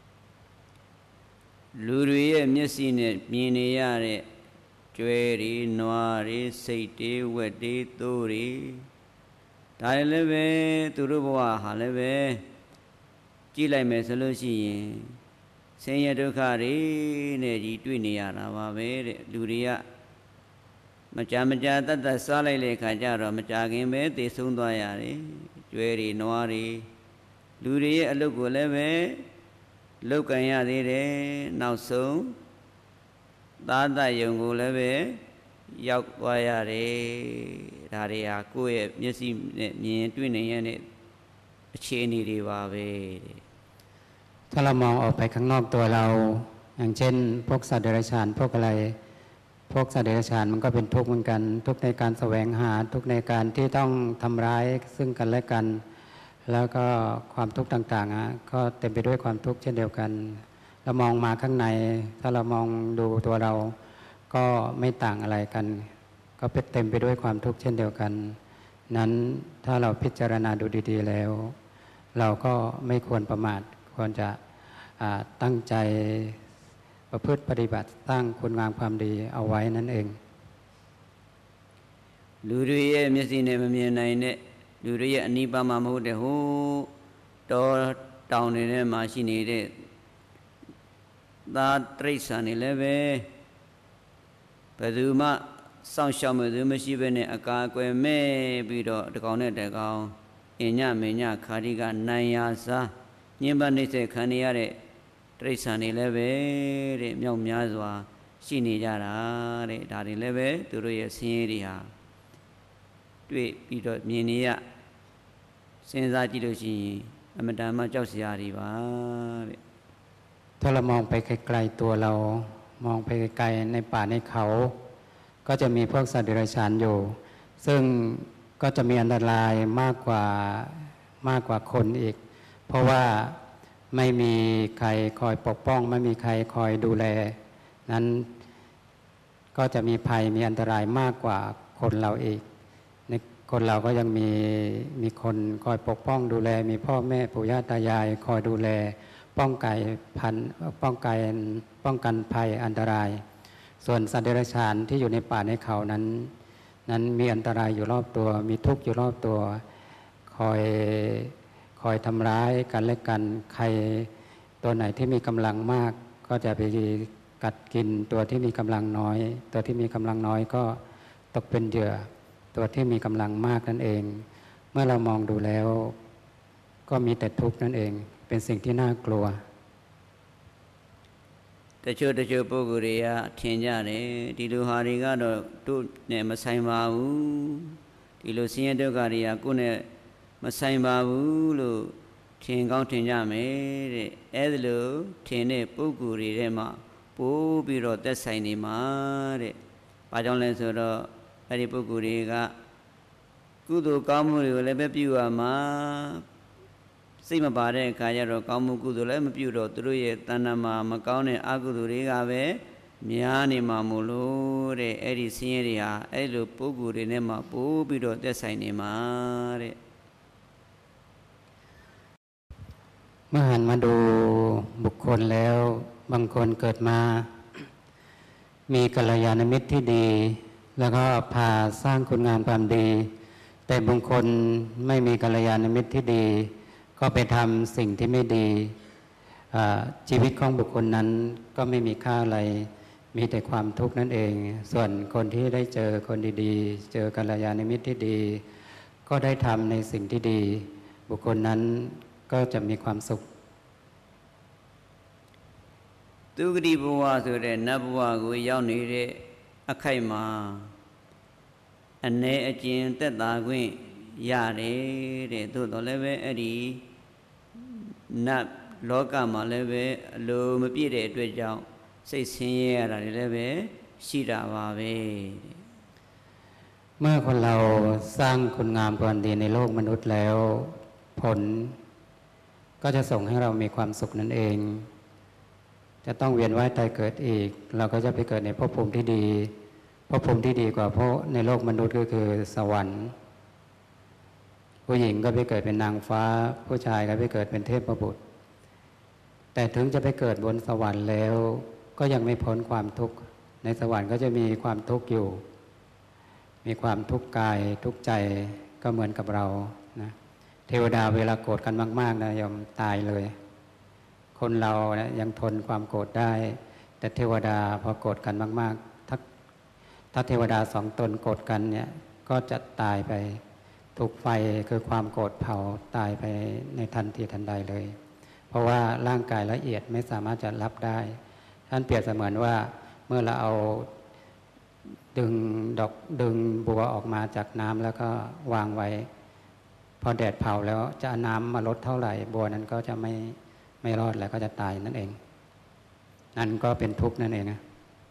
လူတွေရဲ့မျက်စိနဲ့မြင်နေရတဲ့ကျွဲတွေနွားတွေစိတ်တွေဝက်တွေသိုးတွေဒါလည်းပဲသူတို့ဘဝဟာလည်းပဲကြည့်လိုက်မယ်ဆိုလို့ရှိရင်ဆင်းရဲဒုက္ခတွေနဲ့ကြီးတွေ့နေရတာပါပဲတဲ့လူတွေကမကြာမကြာတတ်တတ်စားလိုက်တဲ့ခါကျတော့မကြာခင်ပဲသေဆုံးသွားရတယ်ကျွဲတွေနွားတွေလူတွေရဲ့အလုပ်ကိုလည်းပဲလုပ်ကန်ရသေးတယ်နောက်ဆုံးသာသယုံကိုလည်းပဲရောက်သွားရတယ်ဒါတွေဟာကိုယ့်ရဲ့မျက်စိနဲ့မြင်တွေ့နေရတဲ့အခြေအနေတွေပါပဲတဲ့ถ้าเรามองออกไปข้างนอกตัวเราอย่างเช่นพวกสัตว์เดรัจฉานพวกอะไรพวกสัตว์เดรัจฉานมันก็เป็นทุกข์เหมือนกันทุกข์ในการแสวงหาทุกข์ในการที่ต้องทำร้ายซึ่งกันและกันแล้วก็ความทุกข์ต่างๆก็เต็มไปด้วยความทุกข์เช่นเดียวกันเรามองมาข้างในถ้าเรามองดูตัวเราก็ไม่ต่างอะไรกันก็เป็นเต็มไปด้วยความทุกข์เช่นเดียวกันนั้นถ้าเราพิจารณาดูดีๆแล้วเราก็ไม่ควรประมาทควรจะตั้งใจประพฤติปฏิบัติสร้างคุณงามความดีเอาไว้นั่นเองလူတွေရဲ့မျက်စိနဲ့မမြင်နိုင်တဲ့လူတွေရဲ့အနိပါမမဟုတ်တဲ့ဟိုတောတောင်တွေထဲမှာရှိနေတဲ့သာတရိစ္ဆာန်တွေလည်းပဲဘယ်သူမှစောင့်ရှောက်မှုမရှိဘဲနဲ့အကာအကွယ်မဲ့ပြီးတော့တကောင်နဲ့တကောင်အညမညခါရီကနိုင်ရာစားညှဉ်းပန်းနှိပ်စက်ခံရတဲ့တရိစ္ဆာန်တွေလည်းပဲတဲ့မြောက်များစွာရှိနေကြတာတဲ့ဒါတွေလည်းပဲသူတို့ရဲ့ဆင်းရဲတွေဟာတွေ့ပြီးတော့မြင်နေရစဉ်းစားကြည့်လို့ရှိရင်အမတန်မှကြောက်စရာတွေပါတဲ့ถ้าเรามองไปไกลๆตัวเรามองไปไกลๆในป่าในเขาก็จะมีพวกสัตว์เดรัจฉานอยู่ซึ่งก็จะมีอันตรายมากกว่ามากกว่าคนอีกเพราะว่าไม่มีใครคอยปกป้องไม่มีใครคอยดูแลนั้นก็จะมีภัยมีอันตรายมากกว่าคนเราอีกในคนเราก็ยังมีมีคนคอยปกป้องดูแลมีพ่อแม่ปู่ย่าตายายคอยดูแลป้องกันพันป้องกันป้องกันภัยอันตรายส่วนสัตว์เดรัจฉานที่อยู่ในป่าในเขานั้นนั้นมีอันตรายอยู่รอบตัวมีทุกข์อยู่รอบตัวคอยคอยทำร้ายกันและกันใครตัวไหนที่มีกำลังมากก็จะไปกัดกินตัวที่มีกำลังน้อยตัวที่มีกำลังน้อยก็ตกเป็นเหยื่อตัวที่มีกำลังมากนั่นเองเมื่อเรามองดูแล้วก็มีแต่ทุกข์นั่นเองเป็นสิ่งที่น่ากลัวတချို့တချို့ပုဂ္ဂိုလ်တွေကထင်ကြတယ်ဒီလိုဟာတွေကတော့တို့နဲ့မဆိုင်ပါဘူးဒီလိုဆင်းရဲဒုက္ခတွေကကိုယ်နဲ့မဆိုင်ပါဘူးလို့ထင်ကောင်းထင်ကြမယ်တဲ့အဲ့ဒါလို့ထင်တဲ့ပုဂ္ဂိုလ်တွေထဲမှာပိုးပြီးတော့သက်ဆိုင်နေမှာတဲ့ဘာကြောင့်လဲဆိုတော့အဲ့ဒီပုဂ္ဂိုလ်တွေကကုသိုလ်ကောင်းမှုတွေကိုလည်းပဲပြုရမှာစိတ်မပါတဲ့အခါကျတော့ကောင်းမှုကုသိုလ်လည်းမပြုတော့သူတို့ရဲ့တဏ္ဍာမှာမကောင်းတဲ့အကုသိုလ်တွေကပဲများနေမှာမို့လို့တဲ့အဲ့ဒီဆင်းရဲတွေဟာအဲ့လိုပုဂ္ဂိုလ်တွေနဲ့မှပိုးပြီးတော့သက်ဆိုင်နေမှာတဲ့เมื่อหันมาดูบุคคลแล้วบางคนเกิดมามีกัลยาณมิตรที่ดีแล้วก็พาสร้างคุณงามความดีแต่บางคนไม่มีกัลยาณมิตรที่ดีก็ไปทำสิ่งที่ไม่ดีชีวิตของบุคคลนั้นก็ไม่มีค่าอะไรมีแต่ความทุกข์นั่นเองส่วนคนที่ได้เจอคนดีๆเจอกัลยาณมิตรที่ดีก็ได้ทำในสิ่งที่ดีบุคคลนั้นก็จะมีความสุขသူဂတိဘဝဆိုတဲ့နတ်ဘဝကိုရောက်နေတဲ့အခိုက်မှာအနေအကျဉ်သက်သာခွင့်ရတယ်တဲ့သို့တော်လည်းပဲအဲ့ဒီနတ်လောကမှာလည်းပဲအလိုမပြည့်တဲ့အတွက်ကြောင့်စိတ်ဆင်းရဲရတာတွေလည်းပဲရှိတာပါပဲเมื่อคนเราสร้างคุณงามความดีในโลกมนุษย์แล้วผลก็จะส่งให้เรามีความสุขนั่นเองจะต้องเวียนว่ายตายเกิดอีกเราก็จะไปเกิดในภพภูมิที่ดีภพภูมิที่ดีกว่าเพราะในโลกมนุษย์ก็คือสวรรค์ผู้หญิงก็ไปเกิดเป็นนางฟ้าผู้ชายก็ไปเกิดเป็นเทพบุตรแต่ถึงจะไปเกิดบนสวรรค์แล้วก็ยังไม่พ้นความทุกข์ในสวรรค์ก็จะมีความทุกข์อยู่มีความทุกข์กายทุกข์ใจก็เหมือนกับเรานะเทวดาเวลาโกรธกันมากๆนะยอมตายเลยคคนเราเนี่ยยังทนความโกรธได้แต่เทวดาพอโกรธกันมากๆถ้าถ้าเทวดาสองตนโกรธกันเนี่ยก็จะตายไปถูกไฟคือความโกรธเผาตายไปในทันทีทันใดเลยเพราะว่าร่างกายละเอียดไม่สามารถจะรับได้ท่านเปรียบเสมือนว่าเมื่อเราเอาดึงดอกดึงบัวออกมาจากน้ำแล้วก็วางไว้พอแดดเผาแล้วจะเอาน้ำมาลดเท่าไหร่บัวนั้นก็จะไม่ไม่รอดแล้วก็จะตายนั่นเองนั่นก็เป็นทุกข์นั่นเองนะ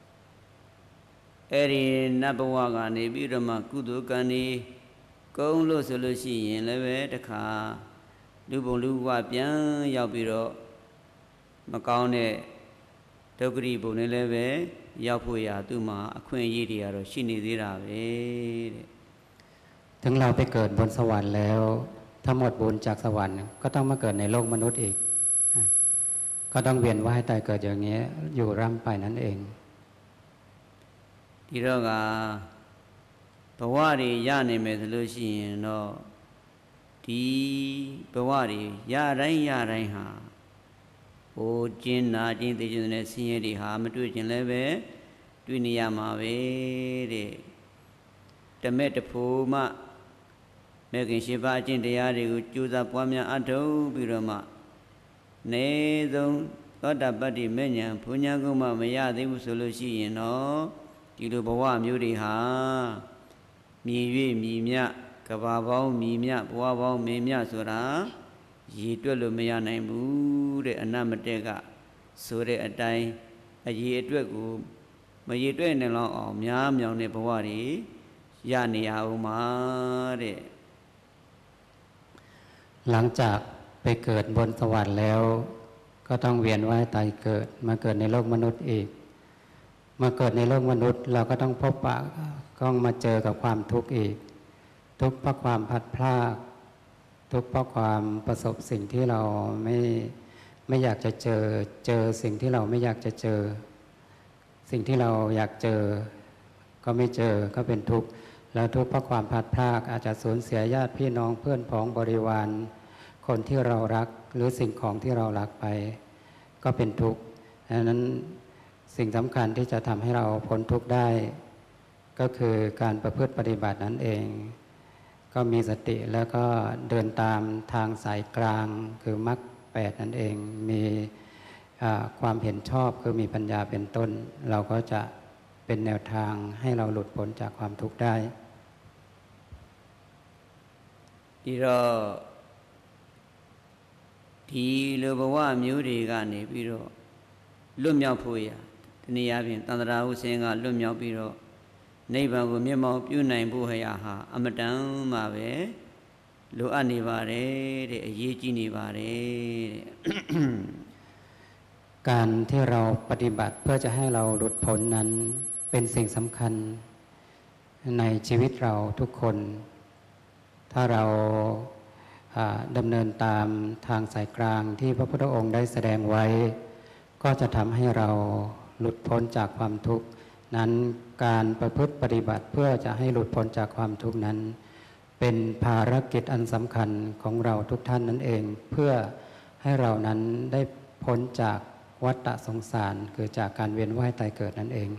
အဲ့ဒီနတ်ဘဝကနေပြီးတော့မှကုသိုလ်ကံဤကုန်းလို့ဆိုလို့ရှိရင်လည်းပဲတခါလူပုံလူဘဝပြန်ရောက်ပြီးတော့မကောင်းတဲ့ဒုက္ခရိပုံနဲ့လည်းပဲရောက်ဖို့ရာသူ့မှာအခွင့်အရေးတွေကတော့ရှိနေသေးတာပဲတဲ့ถึงเราไปเกิดบนสวรรค์แล้วถ้าหมดบุญจากสวรรค์ก็ต้องมาเกิดในโลกมนุษย์อีกก็ต้องเวียนว่ายตายเกิดอย่างนี้อยู่ร่ำไปนั่นเองဒီတော့ကဘဝတွေရနိုင်မယ်ဆိုလို့ရှိရင်တော့ဒီဘဝတွေရတိုင်းရတိုင်းဟာဟိုကျင်းနာကျင်းသိကျင်းတဲ့ဆင်းရဲတွေဟာမတွေ့ကျင်လည်းပဲတွေ့နေရမှာပဲတဲ့တမဲ့တဖို့မှမေခင်ရှိပါအကျင့်တရားတွေကိုကြိုးစားပွားများအထောက်ပြီးတော့မှနေဆုံးသောတာပတ္တိမေညာဘုညာကုမှမရသေးဘူးဆိုလို့ရှိရင်တော့ဒီလိုဘဝမျိုးတွေဟာမြည်၍မြည်မြကဘာပေါင်းမြည်မြဘဝပေါင်းမြည်မြဆိုတာရည်တွက်လို့မရနိုင်ဘူးတဲ့အနမတက်ကဆိုတဲ့အတိုင်းအရည်အတွက်ကိုမရည်တွက်နိုင်လောက်အောင်များမြောင်တဲ့ဘဝတွေရနေရအောင်ပါတဲ့หลังจากไปเกิดบนสวรรค์แล้วก็ต้องเวียนว่ายตายเกิดมาเกิดในโลกมนุษย์อีกมาเกิดในโลกมนุษย์เราก็ต้องพบปะต้องมาเจอกับความทุกข์อีกทุกข์เพราะความพัดพลากทุกข์เพราะความประสบสิ่งที่เราไม่ไม่อยากจะเจอเจอสิ่งที่เราไม่อยากจะเจอสิ่งที่เราอยากเจอก็ไม่เจอก็เป็นทุกข์แล้วทุกข์เพราะความพัดพลากอาจจะสูญเสียญาติพี่น้องเพื่อนพ้องบริวารคนที่เรารักหรือสิ่งของที่เรารักไปก็เป็นทุกข์ดังนั้นสิ่งสำคัญที่จะทำให้เราพ้นทุกข์ได้ก็คือการประพฤติปฏิบัตินั่นเองก็มีสติแล้วก็เดินตามทางสายกลางคือมรรคแปดนั่นเองมีความเห็นชอบคือมีปัญญาเป็นต้นเราก็จะเป็นแนวทางให้เราหลุดพ้นจากความทุกข์ได้ဒီတော့ဒီလိုဘဝမျိုးတွေကနေပြီးတော့လွတ်မြောက်ဖို့ရဒီနည်းအားဖြင့်တန်ត្រာဟုစင်းကလွတ်မြောက်ပြီးတော့နိဗ္ဗာန်ကိုမျက်မှောက်ပြုနိုင်ဖို့ဟရာဟာအမတန်မှပဲလိုအပ်နေပါတယ်တဲ့အရေးကြီးနေပါတယ်တဲ့การที่เราปฏิบัติเพื่อจะให้เราหลุดพ้นนั้นเป็นสิ่งสำคัญในชีวิตเราทุกคนถ้าเราดำเนินตามทางสายกลางที่พระพุทธองค์ได้แสดงไว้ก็จะทำให้เราหลุดพ้นจากความทุกข์นั้นการประพฤติปฏิบัติเพื่อจะให้หลุดพ้นจากความทุกข์นั้นเป็นภารกิจอันสำคัญของเราทุกท่านนั่นเองเพื่อให้เรานั้นได้พ้นจากวัฏสงสารคือจากการเวียนว่ายตายเกิดนั่นเอง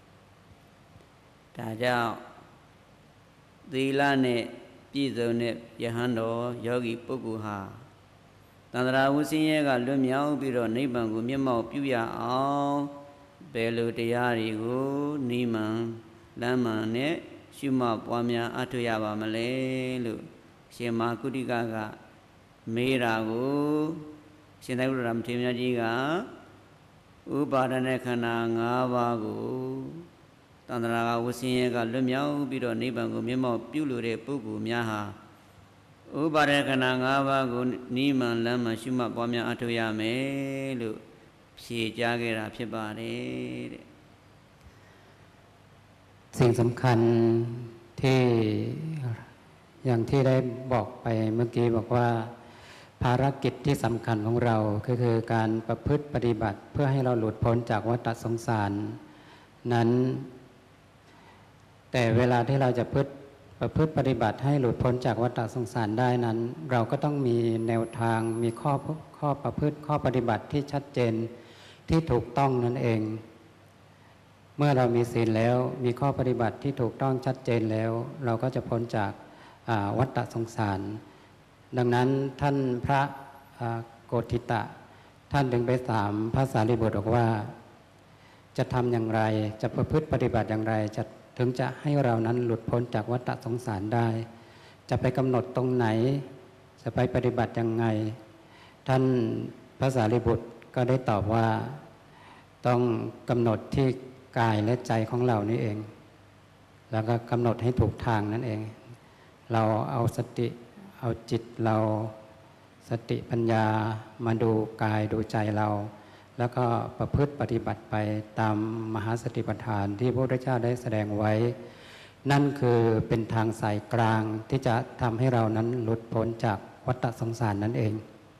ဒါကြောင့်သီလနဲ့ပြည့်စုံတဲ့ယဟန်တော်ယောဂီပုဂ္ဂိုလ်ဟာတန္တရာဝဆင်းရဲကလွတ်မြောက်ပြီးတော့နိဗ္ဗာန်ကိုမျက်မှောက်ပြုရအောင်ဘယ်လိုတရားတွေကိုနိမန်လမ်းမှန်နဲ့ရှုမှတ်ပွားများအထောက်ရပါမလဲလို့ရှင်မာကုဋိကကမေးတာကိုရှင်သာရိပုတ္တရာမထေရမြတ်ကြီးကဥပါဒณะခန္ဓာ၅ပါးကိုတန္တရာကဝဆင်းရဲကလွတ်မြောက်ပြီးတော့နိဗ္ဗာန်ကိုမျက်မှောက်ပြုလိုတဲ့ပုဂ္ဂိုလ်များဟာဥပါဒณะခန္ဓာ၅ပါးကိုနိမန်လမ်းမှရှုမှတ်ပွားများအထောက်ရမယ်လို့ဖြေကြားခဲ့တာဖြစ်ပါတယ်တဲ့สิ่งสำคัญที่อย่างที่ได้บอกไปเมื่อกี้บอกว่าภารกิจที่สำคัญของเราก็คือการประพฤติปฏิบัติเพื่อให้เราหลุดพ้นจากวัฏสงสารนั้นแต่เวลาที่เราจะพฤติประพฤติปฏิบัติให้หลุดพ้นจากวัฏสงสารได้นั้นเราก็ต้องมีแนวทางมีข้อข้อประพฤติข้อปฏิบัติที่ชัดเจนที่ถูกต้องนั่นเองเมื่อเรามีศีลแล้วมีข้อปฏิบัติที่ถูกต้องชัดเจนแล้วเราก็จะพ้นจากวัฏสงสารดังนั้นท่านพระโกฏฐิตะท่านถึงไปถามพระสารีบุตรบอกว่าจะทำอย่างไรจะประพฤติปฏิบัติอย่างไรจะถึงจะให้เรานั้นหลุดพ้นจากวัฏสงสารได้จะไปกำหนดตรงไหนจะไปปฏิบัติยังไงท่านพระสารีบุตรก็ได้ตอบว่าต้องกำหนดที่กายและใจของเรานี่เองแล้วก็กำหนดให้ถูกทางนั่นเองเราเอาสติเอาจิตเราสติปัญญามาดูกายดูใจเราแล้วก็ประพฤติปฏิบัติไปตามมหาสติปัฏฐานที่พระพุทธเจ้าได้แสดงไว้นั่นคือเป็นทางสายกลางที่จะทำให้เรานั้นหลุดพ้นจากวัฏสงสารนั่นเอง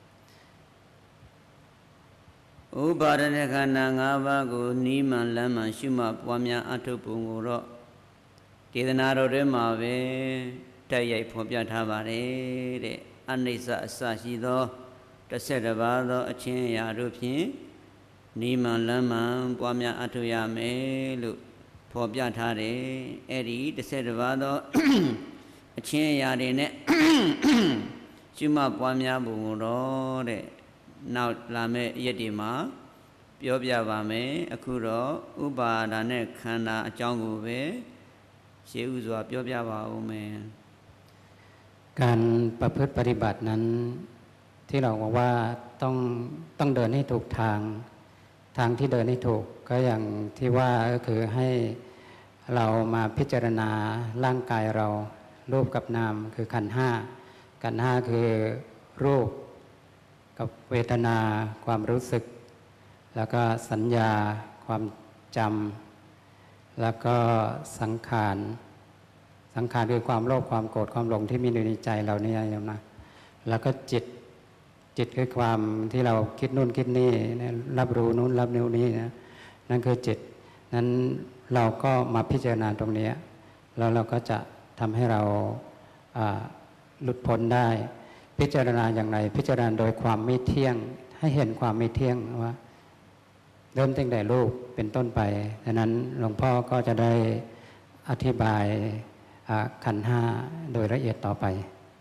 อุปาทานขันธ์၅ပါးကိုနိမန်လမ်းမှရှုမှတ်ပွားများအထုပ်ပုံကိုတော့ဒေသနာတော်ထဲမှာပဲတိုက်ရိုက်ဖော်ပြထားပါတယ်တဲ့အနိစ္စအစရှိသောတစ်ဆက်တစ်ပါးသောအချင်းအရာတို့ဖြင့်နိမန်လမ်းမှပွားများအထုပ်ရမယ်လို့ဖော်ပြထားတယ်အဲ့ဒီတစ်ဆက်တစ်ပါးသောအချင်းအရာတွေနဲ့ရှုမှတ်ပွားများပုံကိုတော့တဲ့နောက်လာမယ့်ရက်ဒီမှာပြောပြပါမယ်အခုတော့ဥပါဒာနဲ့ခန္ဓာအကြောင်းကိုပဲရှေးဥစွာပြောပြပါဦးမယ်การประพฤติปฏิบัตินั้นที่เราบอกว่าต้องต้องเดินให้ถูกทางทางที่เดินให้ถูกก็อย่างที่ว่าก็คือให้เรามาพิจารณาร่างกายเรารูปกับนามคือขันธ์ห้าขันธ์ห้าคือรูปกับเวทนาความรู้สึกแล้วก็สัญญาความจำแล้วก็สังขารสังขารคือความโลภความโกรธความหลงที่มีอยู่ในใจเราเนี่ยนะแล้วก็จิตจิตคือความที่เราคิดนู่นคิดนี่รับรู้นู่นรับรู้นี่นะนั่นคือจิตนั้นเราก็มาพิจารณาตรงนี้แล้วเราก็จะทำให้เราหลุดพ้นได้พิจารณาอย่างไรพิจารณาโดยความไม่เที่ยงให้เห็นความไม่เที่ยงว่าเริ่มตั้งแต่รูปเป็นต้นไปดังนั้นหลวงพ่อก็จะได้อธิบายขันธ์ห้าโดยละเอียดต่อไป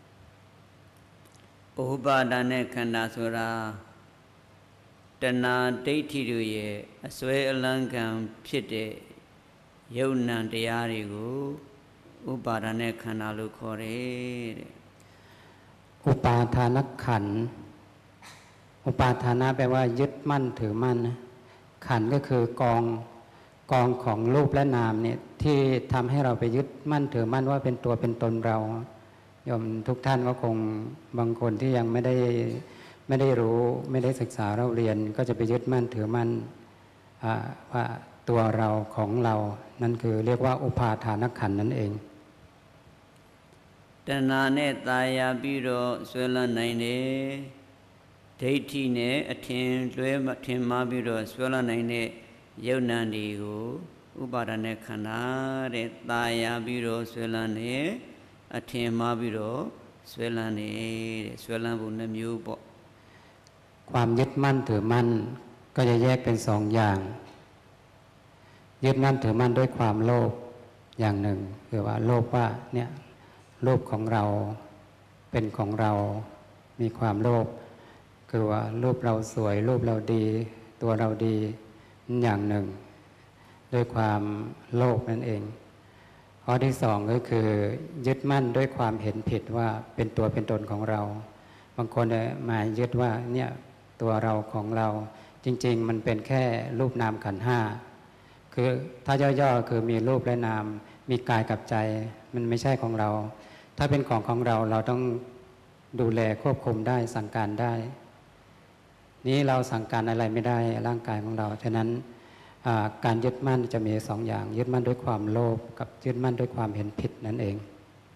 ဥပါဒာနဲ့ခန္ဓာဆိုတာတဏှာဒိဋ္ဌိတို့ရဲ့အစွဲအလန်းကံဖြစ်တဲ့ယုံနံတရားတွေကိုဥပါဒာနဲ့ခန္ဓာလို့ခေါ်တယ်တဲ့อุปาทานขันธ์อุปาทานะแปลว่ายึดมั่นถือมั่นนะขันธ์ก็คือกองกองของรูปและนามเนี่ยที่ทำให้เราไปยึดมั่นถือมั่นว่าเป็นตัวเป็นตนเราโยมทุกท่านก็คงบางคนที่ยังไม่ได้ไม่ได้รู้ไม่ได้ศึกษาเราเรียนก็จะไปยึดมั่นถือมั่นว่าตัวเราของเรานั่นคือเรียกว่าอุปาทานขันธ์นั่นเองတဏှာနဲ့ตายာပြီးတော့ဆွဲလန်းနိုင်တယ်ဒိဋ္ဌိနဲ့အထင်လွဲထင်မှားပြီးတော့ဆွဲလန်းနိုင်တဲ့ယုံနံတွေကိုဥပါဒာနဲ့ခန္ဓာတဲ့ตายာပြီးတော့ဆွဲလန်းတယ်အထင်မှားပြီးတော့ဆွဲလန်းတယ်ဆွဲလန်းဖို့နှမျိုးပေါ့ความยึดมั่นถือมั่นก็จะแยกเป็นสองอย่างยึดมั่นถือมั่นด้วยความโลภอย่างหนึ่งคือว่าโลภว่าเนี่ยรูปของเราเป็นของเรามีความโลภคือว่ารูปเราสวยรูปเราดีตัวเราดีอย่างหนึ่งด้วยความโลภนั่นเองข้อที่สองก็คือยึดมั่นด้วยความเห็นผิดว่าเป็นตัวเป็นตนของเราบางคนมายึดว่าเนี่ยตัวเราของเราจริงๆมันเป็นแค่รูปนามขันธ์ห้าคือถ้าย่อๆคือมีรูปและนามมีกายกับใจมันไม่ใช่ของเราถ้าเป็นของของเราเราต้องดูแลควบคุมได้สั่งการได้นี้เราสั่งการอะไรไม่ได้ร่างกายของเราฉะนั้นการยึดมั่นจะมีสองอย่างยึดมั่นด้วยความโลภกับยึดมั่นด้วยความเห็นผิดนั่นเอง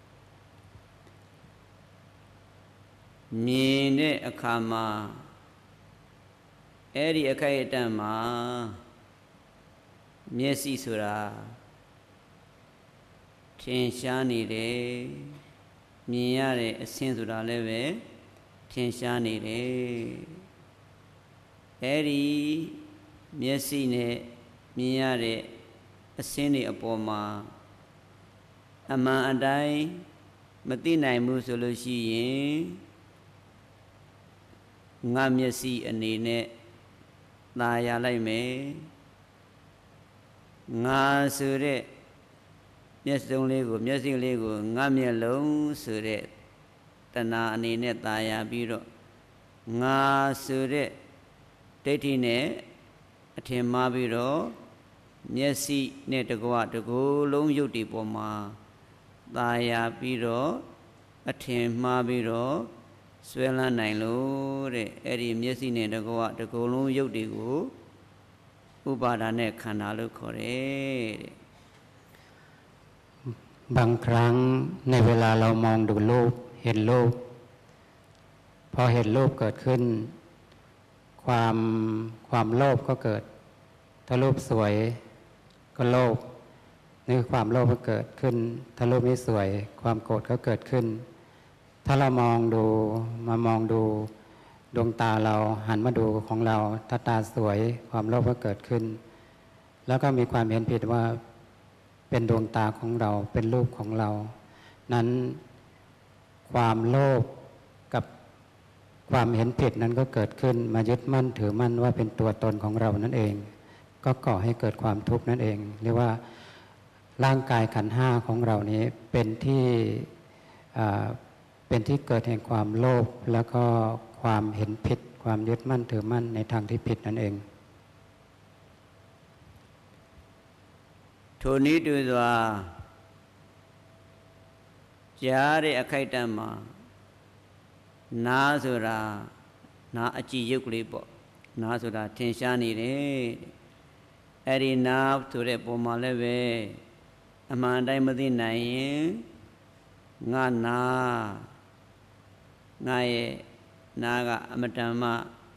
မြင်တဲ့အခါမှာအဲ့ဒီအခိုက်အတန့်မှာမျက်စိဆိုတာထင်ရှားနေတယ်မြင်ရတဲ့အဆင့်ဆိုတာလည်းပဲထင်ရှားနေတယ်အဲ့ဒီမျက်စိနဲ့မြင်ရတဲ့အဆင့်တွေအပေါ်မှာအမှန်အတိုင်းမသိနိုင်ဘူးဆိုလို့ရှိရင်ငါမျက်စိအနေနဲ့ตาရလိုက်မယ်ငါဆိုတဲ့မျက်စုံလေးကိုမျက်စိလေးကိုငါမျက်လုံးဆိုတဲ့တဏှာအနေနဲ့ตาရပြီးတော့ငါဆိုတဲ့ဒိဋ္ဌိနဲ့အထင်မှားပြီးတော့မျက်စိနဲ့တကွတကူလုံးရုပ်တည်ပေါ်မှာตาရပြီးတော့အထင်မှားပြီးတော့ဆွဲလန်းနိုင်လို့တဲ့အဲ့ဒီမျက်စိနဲ့တကွတကူလုံးရုပ်တည်ကိုဥပါဒာနဲ့ခန္ဓာလို့ခေါ်တယ်တဲ့บางครั้งในเวลาเรามองดูรูปเห็นรูปพอเห็นรูปเกิดขึ้นความความโลภก็เกิดถ้ารูปสวยก็โลภนี่ความโลภก็เกิดขึ้นถ้ารูปไม่สวยความโกรธก็เกิดขึ้นถ้าเรามองดูมามองดูดวงตาเราหันมาดูของเราถ้าตาสวยความโลภก็เกิดขึ้นแล้วก็มีความเห็นผิดว่าเป็นดวงตาของเราเป็นรูปของเรานั้นความโลภกับความเห็นผิดนั้นก็เกิดขึ้นมายึดมั่นถือมั่นว่าเป็นตัวตนของเรานั่นเองก็ก่อให้เกิดความทุกข์นั่นเองเรียกว่าร่างกายขันธ์ห้าของเรานี้เป็นที่เป็นที่เกิดแห่งความโลภแล้วก็ความเห็นผิดความยึดมั่นถือมั่นในทางที่ผิดนั่นเองထိုနည်းတူစွာကြားတဲ့အခိုက်အတန့်မှာနားဆိုတာနားအကြည့်ရုပ်ကလေးပေါ့နားဆိုတာထင်ရှားနေတယ်အဲ့ဒီနားဆိုတဲ့ပုံမှာလည်းပဲအမှန်တိုင်းမသိနိုင်ရင်ငါနာငါရဲ့နားကအမတန်မှ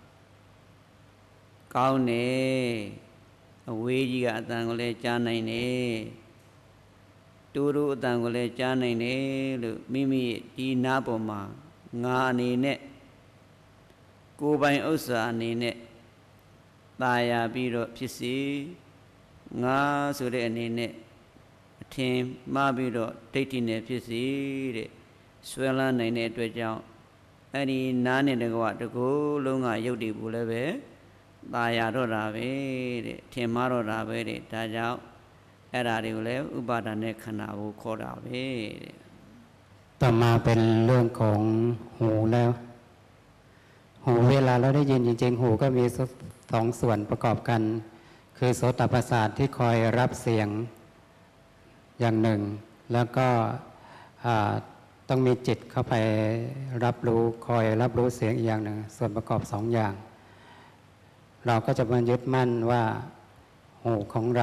ကောင်းနေအဝေးကြီးကအတန်ကိုလည်းကြားနိုင်တယ်တူတူအတန်ကိုလည်းကြားနိုင်တယ်လို့မိမိဒီနားပေါ်မှာငါအနေနဲ့ကိုယ်ပိုင်ဥစ္စာအနေနဲ့ตาရပြီးတော့ဖြစ်စီငါဆိုတဲ့အနေနဲ့အထင်မှားပြီးတော့ဒိဋ္ဌိနဲ့ဖြစ်စီတဲ့ဆွဲလန်းနိုင်တဲ့အတွက်ကြောင့်အဲ့ဒီနားနဲ့တကွတကူလုံးကရုပ်တည်ဘူးလည်းပဲตาရတော့တာပဲတဲ့ထင်မှားတော့တာပဲတဲ့ဒါကြောင့်အဲ့ဒါတွေကိုလည်းဥပါဒာနဲ့ခန္ဓာကိုခေါ်တာပဲတဲ့ต่อมาเป็นเรื่องของหูแล้วหูเวลาเราได้ยินจริงๆหูก็มีสองส่วนประกอบกันคือโสตประสาทที่คอยรับเสียงอย่างหนึ่งแล้วก็ต้องมีจิตเข้าไปรับรู้คอยรับรู้เสียงอีกอย่างหนึ่งส่วนประกอบสองอย่างเราก็จะมายึดมั่นว่าหูของเรา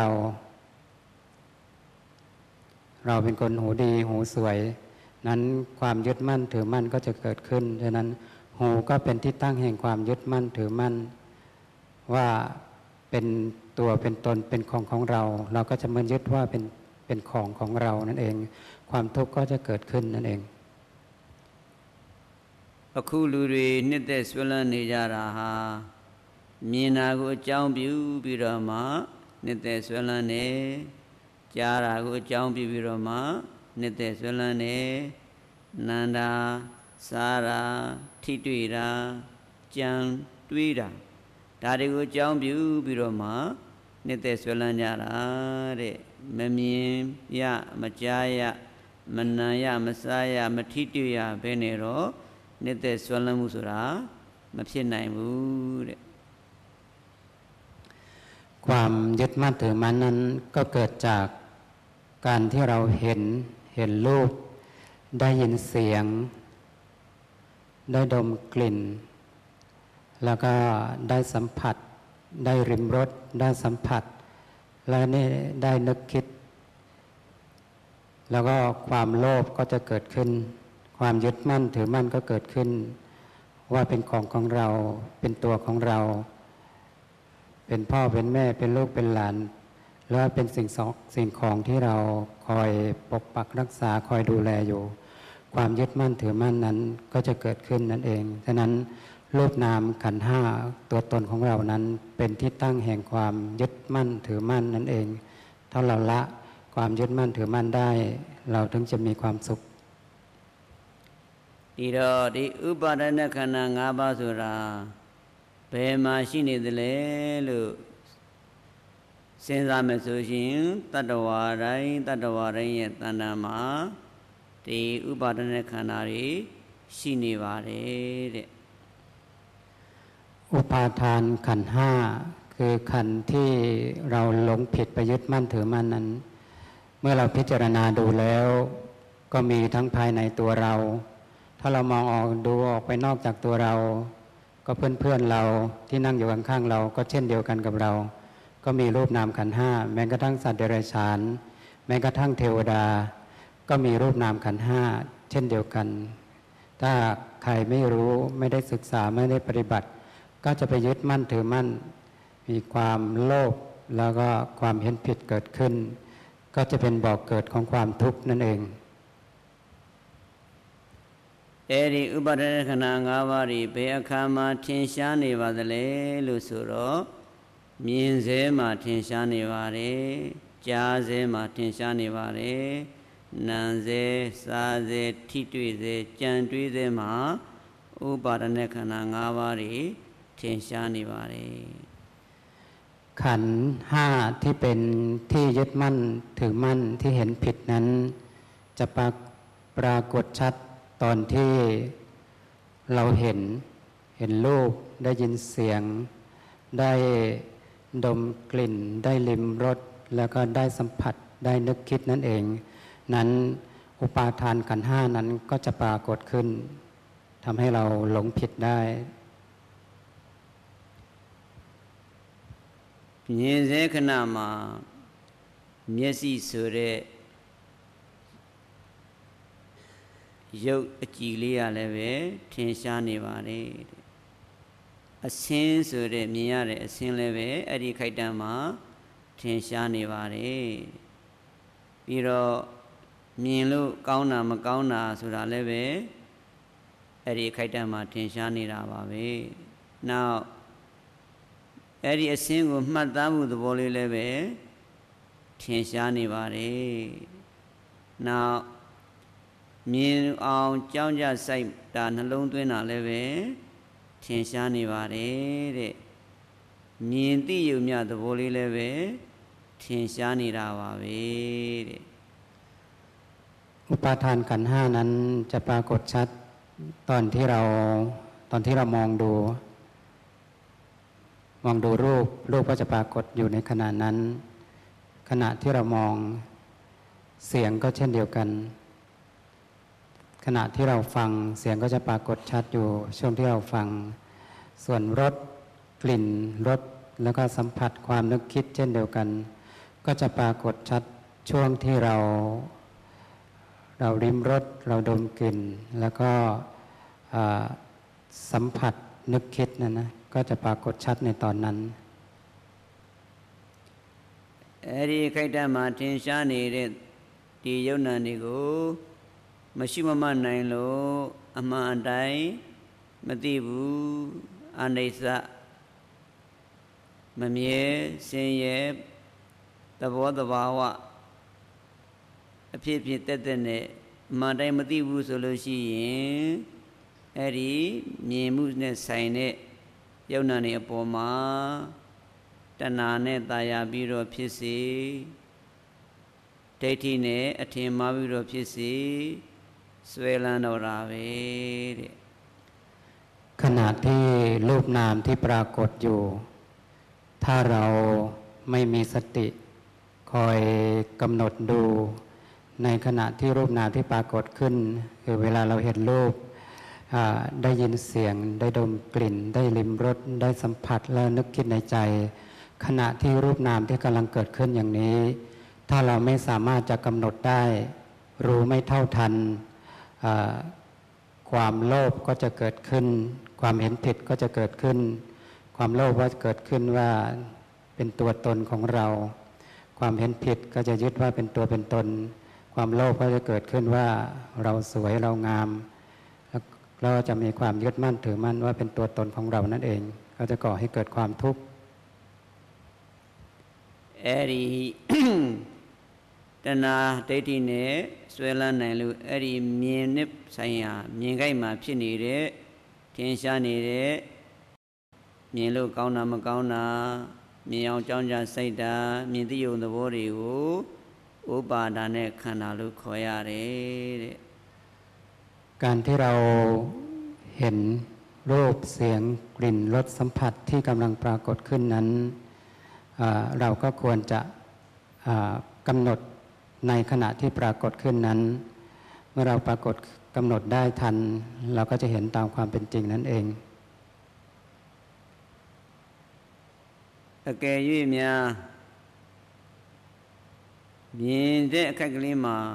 เราเป็นคนหูดีหูสวยนั้นความยึดมั่นถือมั่นก็จะเกิดขึ้นฉะนั้นหูก็เป็นที่ตั้งแห่งความยึดมั่นถือมั่นว่าเป็นตัวเป็นตนเป็นของของเราเราก็จะมายึดว่าเป็นเป็นของของเรานั่นเองความทุกข์ก็จะเกิดขึ้นนั่นเองအခုလူတွေနှစ်သက်ဆွလန်းနေကြတာဟာမြင်တာကိုအကြောင်းပြုပြီးတော့မှနှစ်သက်ဆွလန်းနေကြားတာကိုအကြောင်းပြုပြီးတော့မှနှစ်သက်ဆွလန်းနေနန္တာစားတာထိတွေ့တာကြံတွေးတာဒါတွေကိုအကြောင်းပြုပြီးတော့မှနှစ်သက်ဆွလန်းကြတာတဲ့မမြင်ရမကြားရမနာရမစားရမထိတွေ့ရဘဲနဲ့တော့နှစ်သက်ဆွလန်းမှုဆိုတာမဖြစ်နိုင်ဘူးတဲ့ความยึดมั่นถือมั่นนั้นก็เกิดจากการที่เราเห็นเห็นรูปได้ยินเสียงได้ดมกลิ่นแล้วก็ได้สัมผัสได้ริมรสได้สัมผัสแล้วนี่ได้นึกคิดแล้วก็ความโลภก็จะเกิดขึ้นความยึดมั่นถือมั่นก็เกิดขึ้นว่าเป็นของของเราเป็นตัวของเราเป็นพ่อเป็นแม่เป็นลูกเป็นหลานและเป็นสิ่งสองสิ่งของที่เราคอยปกปักรักษาคอยดูแลอยู่ความยึดมั่นถือมั่นนั้นก็จะเกิดขึ้นนั่นเองฉะนั้นรูปนามขันธ์ห้าตัวตนของเรานั้นเป็นที่ตั้งแห่งความยึดมั่นถือมั่นนั่นเองถ้าเราละความยึดมั่นถือมั่นได้เราถึงจะมีความสุขဒီတော့ဒီဥပါဒณะခန္ဓာ၅ပါးဆိုတာဘယ်မှာရှိနေသလဲလို့စဉ်းစားမယ်ဆိုရင်တတ္တဝါတိုင်းတတ္တဝါတိုင်းရဲ့တဏ္ဍာမှာဒီဥပါဒณะခန္ဓာတွေရှိနေပါတယ်တဲ့อุปาทานขันธ์ห้าคือขันธ์ที่เราหลงผิดไปยึดมั่นถือมั่นนั้นเมื่อเราพิจารณาดูแล้วก็มีทั้งภายในตัวเราถ้าเรามองออกดูออกไปนอกจากตัวเราก็เพื่อนๆเราที่นั่งอยู่ข้างๆเราก็เช่นเดียวกันกับเราก็มีรูปนามขันธ์ห้าแม้กระทั่งสัตว์เดรัจฉานแม้กระทั่งเทวดาก็มีรูปนามขันธ์ห้าเช่นเดียวกันถ้าใครไม่รู้ไม่ได้ศึกษาไม่ได้ปฏิบัติก็จะไปยึดมั่นถือมั่นมีความโลภแล้วก็ความเห็นผิดเกิดขึ้นก็จะเป็นบ่อกเกิดของความทุกข์นั่นเองအဲဒီဥပါဒณะခန္ဓာ၅ပါးတွေဘယ်အခါမှာထင်ရှားနေပါသလဲလို့ဆိုတော့မြင်စေမှာထင်ရှားနေပါတယ်ကြားစေမှာထင်ရှားနေပါတယ်နာမ်စေစားစေထိတွေ့စေကြံတွေးစေမှာဥပါဒณะခန္ဓာ၅ပါးတွေထင်ရှားနေပါတယ်ขันธ์ห้าที่เป็นที่ยึดมั่นถือมั่นที่เห็นผิดนั้นจะปรากฏชัดตอนที่เราเห็นเห็นรูปได้ยินเสียงได้ดมกลิ่นได้ลิ้มรสแล้วก็ได้สัมผัสได้นึกคิดนั่นเองนั้นอุปาทานขันธ์ห้านั้นก็จะปรากฏขึ้นทำให้เราหลงผิดได้မြင်စေခဏမှာမျက်စိဆိုတဲ့ရုပ်အကြည်လေးရလည်းပဲထင်ရှားနေပါတယ်အစင်းဆိုတဲ့မြင်ရတဲ့အစင်းလည်းပဲအဲ့ဒီခိုက်တန်းမှာထင်ရှားနေပါတယ်ပြီးတော့မြင်လို့ကောင်းတာမကောင်းတာဆိုတာလည်းပဲအဲ့ဒီခိုက်တန်းမှာထင်ရှားနေတာပါပဲနောက်အဲ့ဒီအစင်းကိုမှတ်သားမှုသဘောလေးလည်းပဲထင်ရှားနေပါတယ်နောက်မြင်အောင်ကြောင်းကြစိုက်တာနှလုံးသွင်းတာလည်းပဲထင်ရှားနေပါတယ်တဲ့မြင်သိရုံမြသဘောလေးလည်းပဲထင်ရှားနေတာပါပဲတဲ့อุปาทานขันธ์ห้านั้นจะปรากฏชัดตอนที่เราตอนที่เรามองดูมองดูรูปรูปก็จะปรากฏอยู่ในขณะนั้นขณะที่เรามองเสียงก็เช่นเดียวกันขณะที่เราฟังเสียงก็จะปรากฏชัดอยู่ช่วงที่เราฟังส่วนรสกลิ่นรสแล้วก็สัมผัสความนึกคิดเช่นเดียวกันก็จะปรากฏชัดช่วงที่เราเราลิ้มรสเราดมกลิ่นแล้วก็สัมผัสนึกคิดนั่นนะก็จะปรากฏชัดในตอนนั้นအဲဒီခိုက်တန်းမှာထင်ရှားနေတဲ့ဒီယုံနာတွေကိုမရှိမမနိုင်လို့အမှန်အတိုင်းမသိဘူးအနိစ္စမမြဲစင်ရဲ့သဘောတဘာဝအဖြစ်ဖြစ်တက်တက်နဲ့အမှန်တိုင်းမသိဘူးဆိုလို့ရှိရင်အဲ့ဒီမြင်မှုနဲ့ဆိုင်တဲ့ယုံနာနေအပေါ်မှာတဏှာနဲ့ตายပြီးတော့ဖြစ်စေဒိဋ္ဌိနဲ့အထင်မှားပြီးတော့ဖြစ်စေဆွဲလန်းတော့တာပဲတဲ့ขณะที่รูปนามที่ปรากฏอยู่ถ้าเราไม่มีสติคอยกำหนดดูในขณะที่รูปนามที่ปรากฏขึ้นคือเวลาเราเห็นรูปได้ยินเสียงได้ดมกลิ่นได้ลิ้มรสได้สัมผัสแล้วนึกคิดในใจขณะที่รูปนามที่กำลังเกิดขึ้นอย่างนี้ถ้าเราไม่สามารถจะกำหนดได้รู้ไม่เท่าทันความโลภก็จะเกิดขึ้นความเห็นผิดก็จะเกิดขึ้นความโลภว่าเกิดขึ้นว่าเป็นตัวตนของเราความเห็นผิดก็จะยึดว่าเป็นตัวเป็นตนความโลภก็จะเกิดขึ้นว่าเราสวยเรางามแล้วเราจะมีความยึดมั่นถือมั่นว่าเป็นตัวตนของเรานั่นเองก็จะก่อให้เกิดความทุกข์เอริตนาเตติเนสวยละไหนลูเอริเมียนนิบสัญญาเมียนไก่มาဖြစ်နေတဲ့ထင်ရှားနေတဲ့မြင်လို့ကောင်းတာမကောင်းတာမြင်အောင်ကြောင်းကြစိတ်တာမြင်သိုံသဘောတွေကိုဥပါဒာနဲ့ခန္ဓာလို့ခေါ်ရတယ်တဲ့การที่เราเห็นรูปเสียงกลิ่นรสสัมผัสที่กำลังปรากฏขึ้นนั้นเราก็ควรจะกำหนดในขณะที่ปรากฏขึ้นนั้นเมื่อเราปรากฏกำหนดได้ทันเราก็จะเห็นตามความเป็นจริงนั่นเองအကယ်၍များမြင်တဲ့အခက်ကလေးမှာ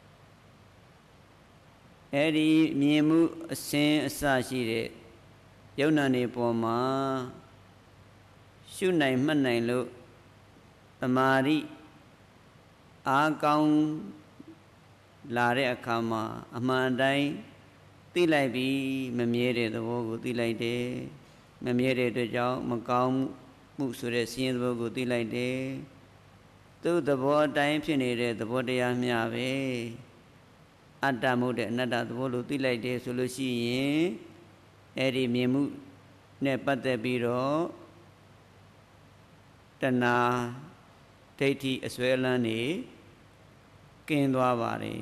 အဲ့ဒီမြင်မှုအစဉ်အစရှိတဲ့ယုံနာနေပေါ်မှာရှုနိုင်မှတ်နိုင်လို့သမာဓိအားကောင်းလာတဲ့အခါမှာအမှန်တိုင်းသိလိုက်ပြီးမမြဲတဲ့သဘောကိုသိလိုက်တယ်မမြဲတဲ့အတွက်ကြောင့်မကောင်းမှုဆိုတဲ့စီးရင်သဘောကိုသိလိုက်တယ်သူ့သဘောအတိုင်းဖြစ်နေတဲ့သဘောတရားမျှပဲအတ္တမဟုတ်တဲ့အနတ္တသဘောလို့သိလိုက်တယ်ဆိုလို့ရှိရင်အဲ့ဒီမြင်မှုနဲ့ပတ်သက်ပြီးတော့တဏှာဒိဋ္ဌိအစွဲလန်းနေကင်းသွားပါတယ်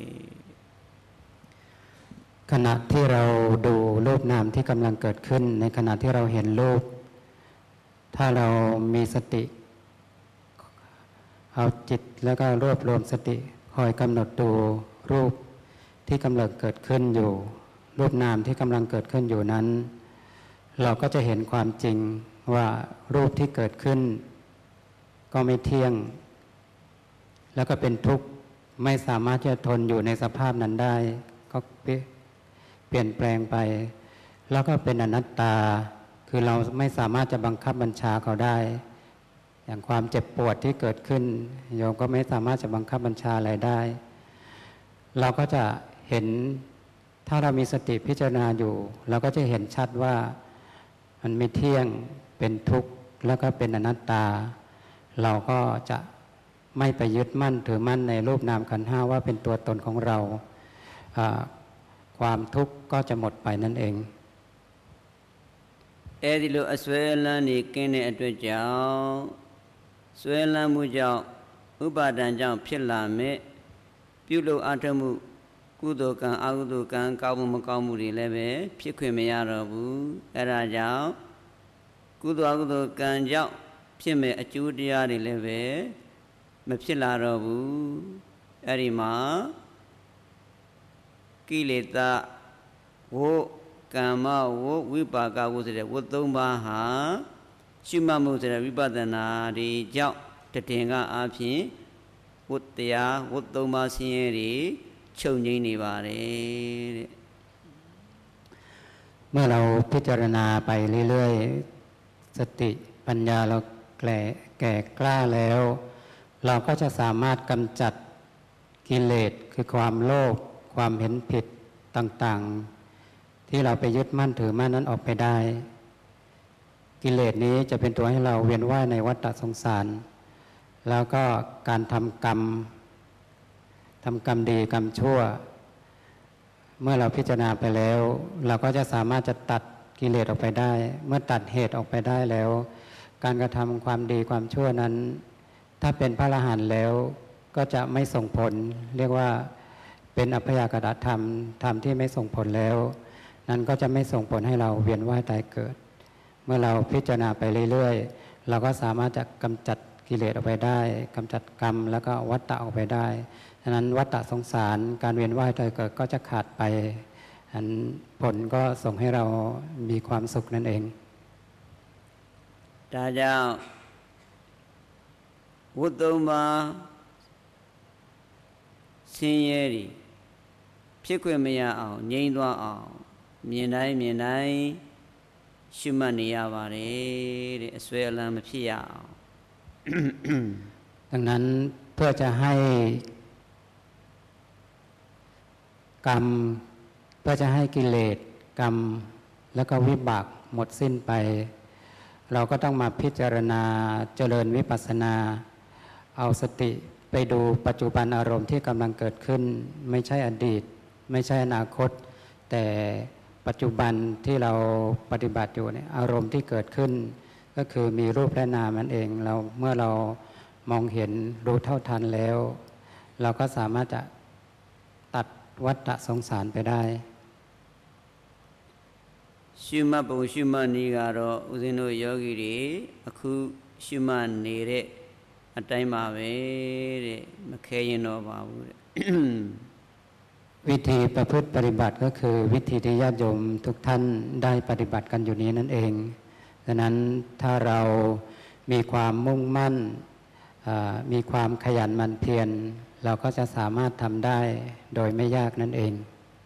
ขณะที่เราดูรูปนามที่กำลังเกิดขึ้นในขณะที่เราเห็นรูปถ้าเรามีสติเอาจิตแล้วก็รวบรวมสติคอยกำหนดดูรูปที่กำลังเกิดขึ้นอยู่รูปนามที่กำลังเกิดขึ้นอยู่นั้นเราก็จะเห็นความจริงว่ารูปที่เกิดขึ้นก็ไม่เที่ยงแล้วก็เป็นทุกข์ไม่สามารถจะทนอยู่ในสภาพนั้นได้ก็เปลี่ยนแปลงไปแล้วก็เป็นอนัตตาคือเราไม่สามารถจะบังคับบัญชาเขาได้อย่างความเจ็บปวดที่เกิดขึ้นโยมก็ไม่สามารถจะบังคับบัญชาอะไรได้เราก็จะเห็นถ้าเรามีสติพิจารณาอยู่เราก็จะเห็นชัดว่ามันไม่เที่ยงเป็นทุกข์แล้วก็เป็นอนัตตาเราก็จะไม่ไปยึดมั่นถือมั่นในรูปนามขันธ์ห้าว่าเป็นตัวตนของเราความทุกข์ก็จะหมดไปนั่นเองအဲ့ဒီလိုအစွဲလန်းနေကင်းတဲ့အတွက်ကြောင့်စွဲလန်းမှုကြောင့်ဥပါဒံကြောင့်ဖြစ်လာမဲ့ပြုလုပ်အထောက်မှုကုသိုလ်ကံအကုသိုလ်ကံကောင်းမှုမကောင်းမှုတွေလည်းပဲဖြစ်ခွင့်မရတော့ဘူးအဲ့ဒါကြောင့်ကုသိုလ်အကုသိုလ်ကံကြောင့်ဖြစ်မဲ့အကျိုးတရားတွေလည်းပဲမဖြစ်လာတော့ဘူးအဲ့ဒီမှာကိလေသာဝိကမ္မဝဝိပါကဝဆိုတဲ့ဝတ်သုံးပါးဟာရှုမှတ်မှုဆိုတဲ့ဝိပဿနာတွေကြောင့်တည်ငါအဖြစ်ဝတ်တရားဝတ်သုံးပါးဆင်းရဲတွေချုပ်ငြိမ်းနေပါတယ်တဲ့เมื่อเราพิจารณาไปเรื่อยๆสติปัญญาเราแก่แก่กล้าแล้วเราก็จะสามารถกำจัดกิเลสคือความโลภความเห็นผิดต่างๆที่เราไปยึดมั่นถือมั่นนั้นออกไปได้กิเลสนี้จะเป็นตัวให้เราเวียนว่ายในวัฏสงสารแล้วก็การทำกรรมทำกรรมดีกรรมชั่วเมื่อเราพิจารณาไปแล้วเราก็จะสามารถจะตัดกิเลสออกไปได้เมื่อตัดเหตุออกไปได้แล้วการกระทำความดีความชั่วนั้นถ้าเป็นพระอรหันต์แล้วก็จะไม่ส่งผลเรียกว่าเป็นอัพยากตธรรมธรรมที่ไม่ส่งผลแล้วนั้นก็จะไม่ส่งผลให้เราเวียนว่ายตายเกิดเมื่อเราพิจารณาไปเรื่อยๆเราก็สามารถจะกำจัดกิเลสออกไปได้กำจัดกรรมแล้วก็วัฏฏะออกไปได้ฉะนั้นวัฏฏะสงสารการเวียนว่ายตายเกิดก็จะขาดไปอันผลก็ส่งให้เรามีความสุขนั่นเองဒါကြောင့်ဝတ်သုံးပါးဆင်းရဲတွေဖြစ်ခွင့်မရအောင်ငြိမ်းသွားအောင်မြင်တိုင်းမြင်တိုင်းရှုမှတ်နေရပါတယ်တဲ့အစွဲအလန်းမဖြစ်ရအောင်ดัดังนั้นเพื่อจะให้กรรมเพื่อจะให้กิเลสกรรมแล้วก็วิบากหมดสิ้นไปเราก็ต้องมาพิจารณาเจริญวิปัสสนาเอาสติไปดูปัจจุบันอารมณ์ที่กำลังเกิดขึ้นไม่ใช่อดีตไม่ใช่อนาคตแต่ปัจจุบันที่เราปฏิบัติอยู่เนี่ยอารมณ์ที่เกิดขึ้นก็คือมีรูปและนามนั่นเองเราเมื่อเรามองเห็นรู้เท่าทันแล้วเราก็สามารถจะตัดวัฏฏะสงสารไปได้ရှုမှတ်ပုံရှုမှတ်နည်းကတော့ဦးဇင်းတို့ယောဂီတွေအခုရှုမှတ်နေတဲ့အတိုင်းပါပဲတဲ့မခဲရင်တော့ပါဘူးတဲ့วิธีประพฤติปฏิบัติก็คือวิธีที่ญาติโยมทุกท่านได้ปฏิบัติกันอยู่นี้นั่นเองดังนั้นถ้าเรามีความมุ่งมั่นมีความขยันหมั่นเพียรเราก็จะสามารถทำได้โดยไม่ยากนั่นเอง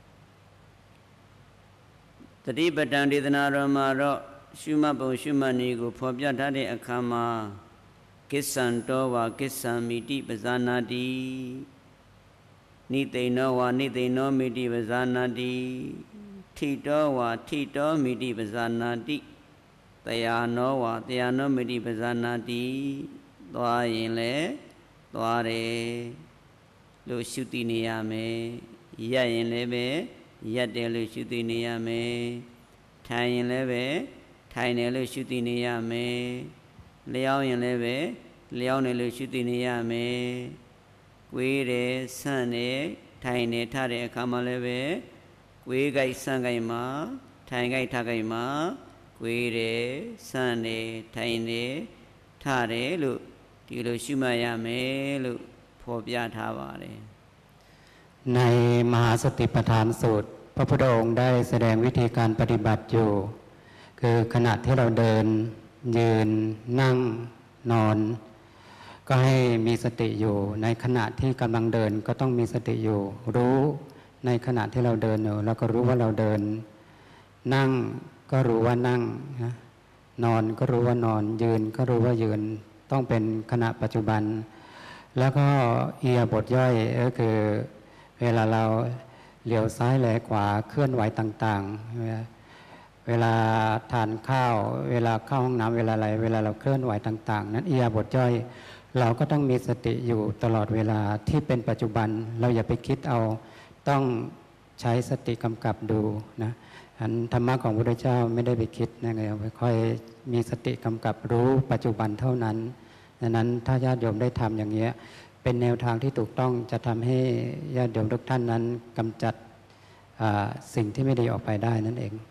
ตติปฏังเทศนาတော်မှာတော့ရှုမှတ်ပုံရှုမှတ်နည်းကိုဖော်ပြထားတဲ့အခါမှာကိစ္ဆံတောဝါကိစ္ဆံမိတိပဇာနာတိနိသိဏောဝါနိသိဏောမိတိပဇာနာတိထိတောဝါထိတောမိတိပဇာနာတိတယာနောဝါတယာနောမိတိပဇာနာတိသွားရင်လည်းသွားတယ်လို့ရှုသိနေရမယ်ရပ်ရင်လည်းပဲရပ်တယ်လို့ရှုသိနေရမယ်ထိုင်ရင်လည်းပဲထိုင်တယ်လို့ရှုသိနေရမယ်လျောင်းရင်လည်းပဲလျောင်းတယ်လို့ရှုသိနေရမယ်ကွေးတယ်ဆန့်တယ်ထိုင်တယ်ထတဲ့အခါမှာလည်းပဲကွေးကြိုက်ဆန့်ကြိုက်မှာထိုင်ကြိုက်ထကြိုက်မှာကွေးတယ်ဆန့်တယ်ထိုင်တယ်ထတယ်လို့ဒီလိုရှုမှတ်ရမယ်လို့ဖော်ပြထားပါတယ်ในมหาสติปัฏฐานสูตรพระพุทธองค์ได้แสดงวิธีการปฏิบัติอยู่คือขณะที่เราเดินยืนนั่งนอนก็ให้มีสติอยู่ในขณะที่กำลังเดินก็ต้องมีสติอยู่รู้ในขณะที่เราเดินอยู่แล้วก็รู้ว่าเราเดินนั่งก็รู้ว่านั่งนะนอนก็รู้ว่านอนยืนก็รู้ว่ายืนต้องเป็นขณะปัจจุบันแล้วก็อิริยาบถย่อยก็คือเวลาเราเหลียวซ้ายแลขวาเคลื่อนไหวต่างๆเวลาทานข้าวเวลาเข้าห้องน้ำเวลาอะไรเวลาเราเคลื่อนไหวต่างๆนั้นอิริยาบถย่อยเราก็ต้องมีสติอยู่ตลอดเวลาที่เป็นปัจจุบันเราอย่าไปคิดเอาต้องใช้สติกำกับดูนะอันธรรมะของพระพุทธเจ้าไม่ได้ไปคิดนะเราค่อยมีสติกำกับรู้ปัจจุบันเท่านั้นดังนั้นถ้าญาติโยมได้ทำอย่างนี้เป็นแนวทางที่ถูกต้องจะทำให้ญาติโยมทุกท่านนั้นกำจัดสิ่งที่ไม่ดีออกไปได้นั่นเอง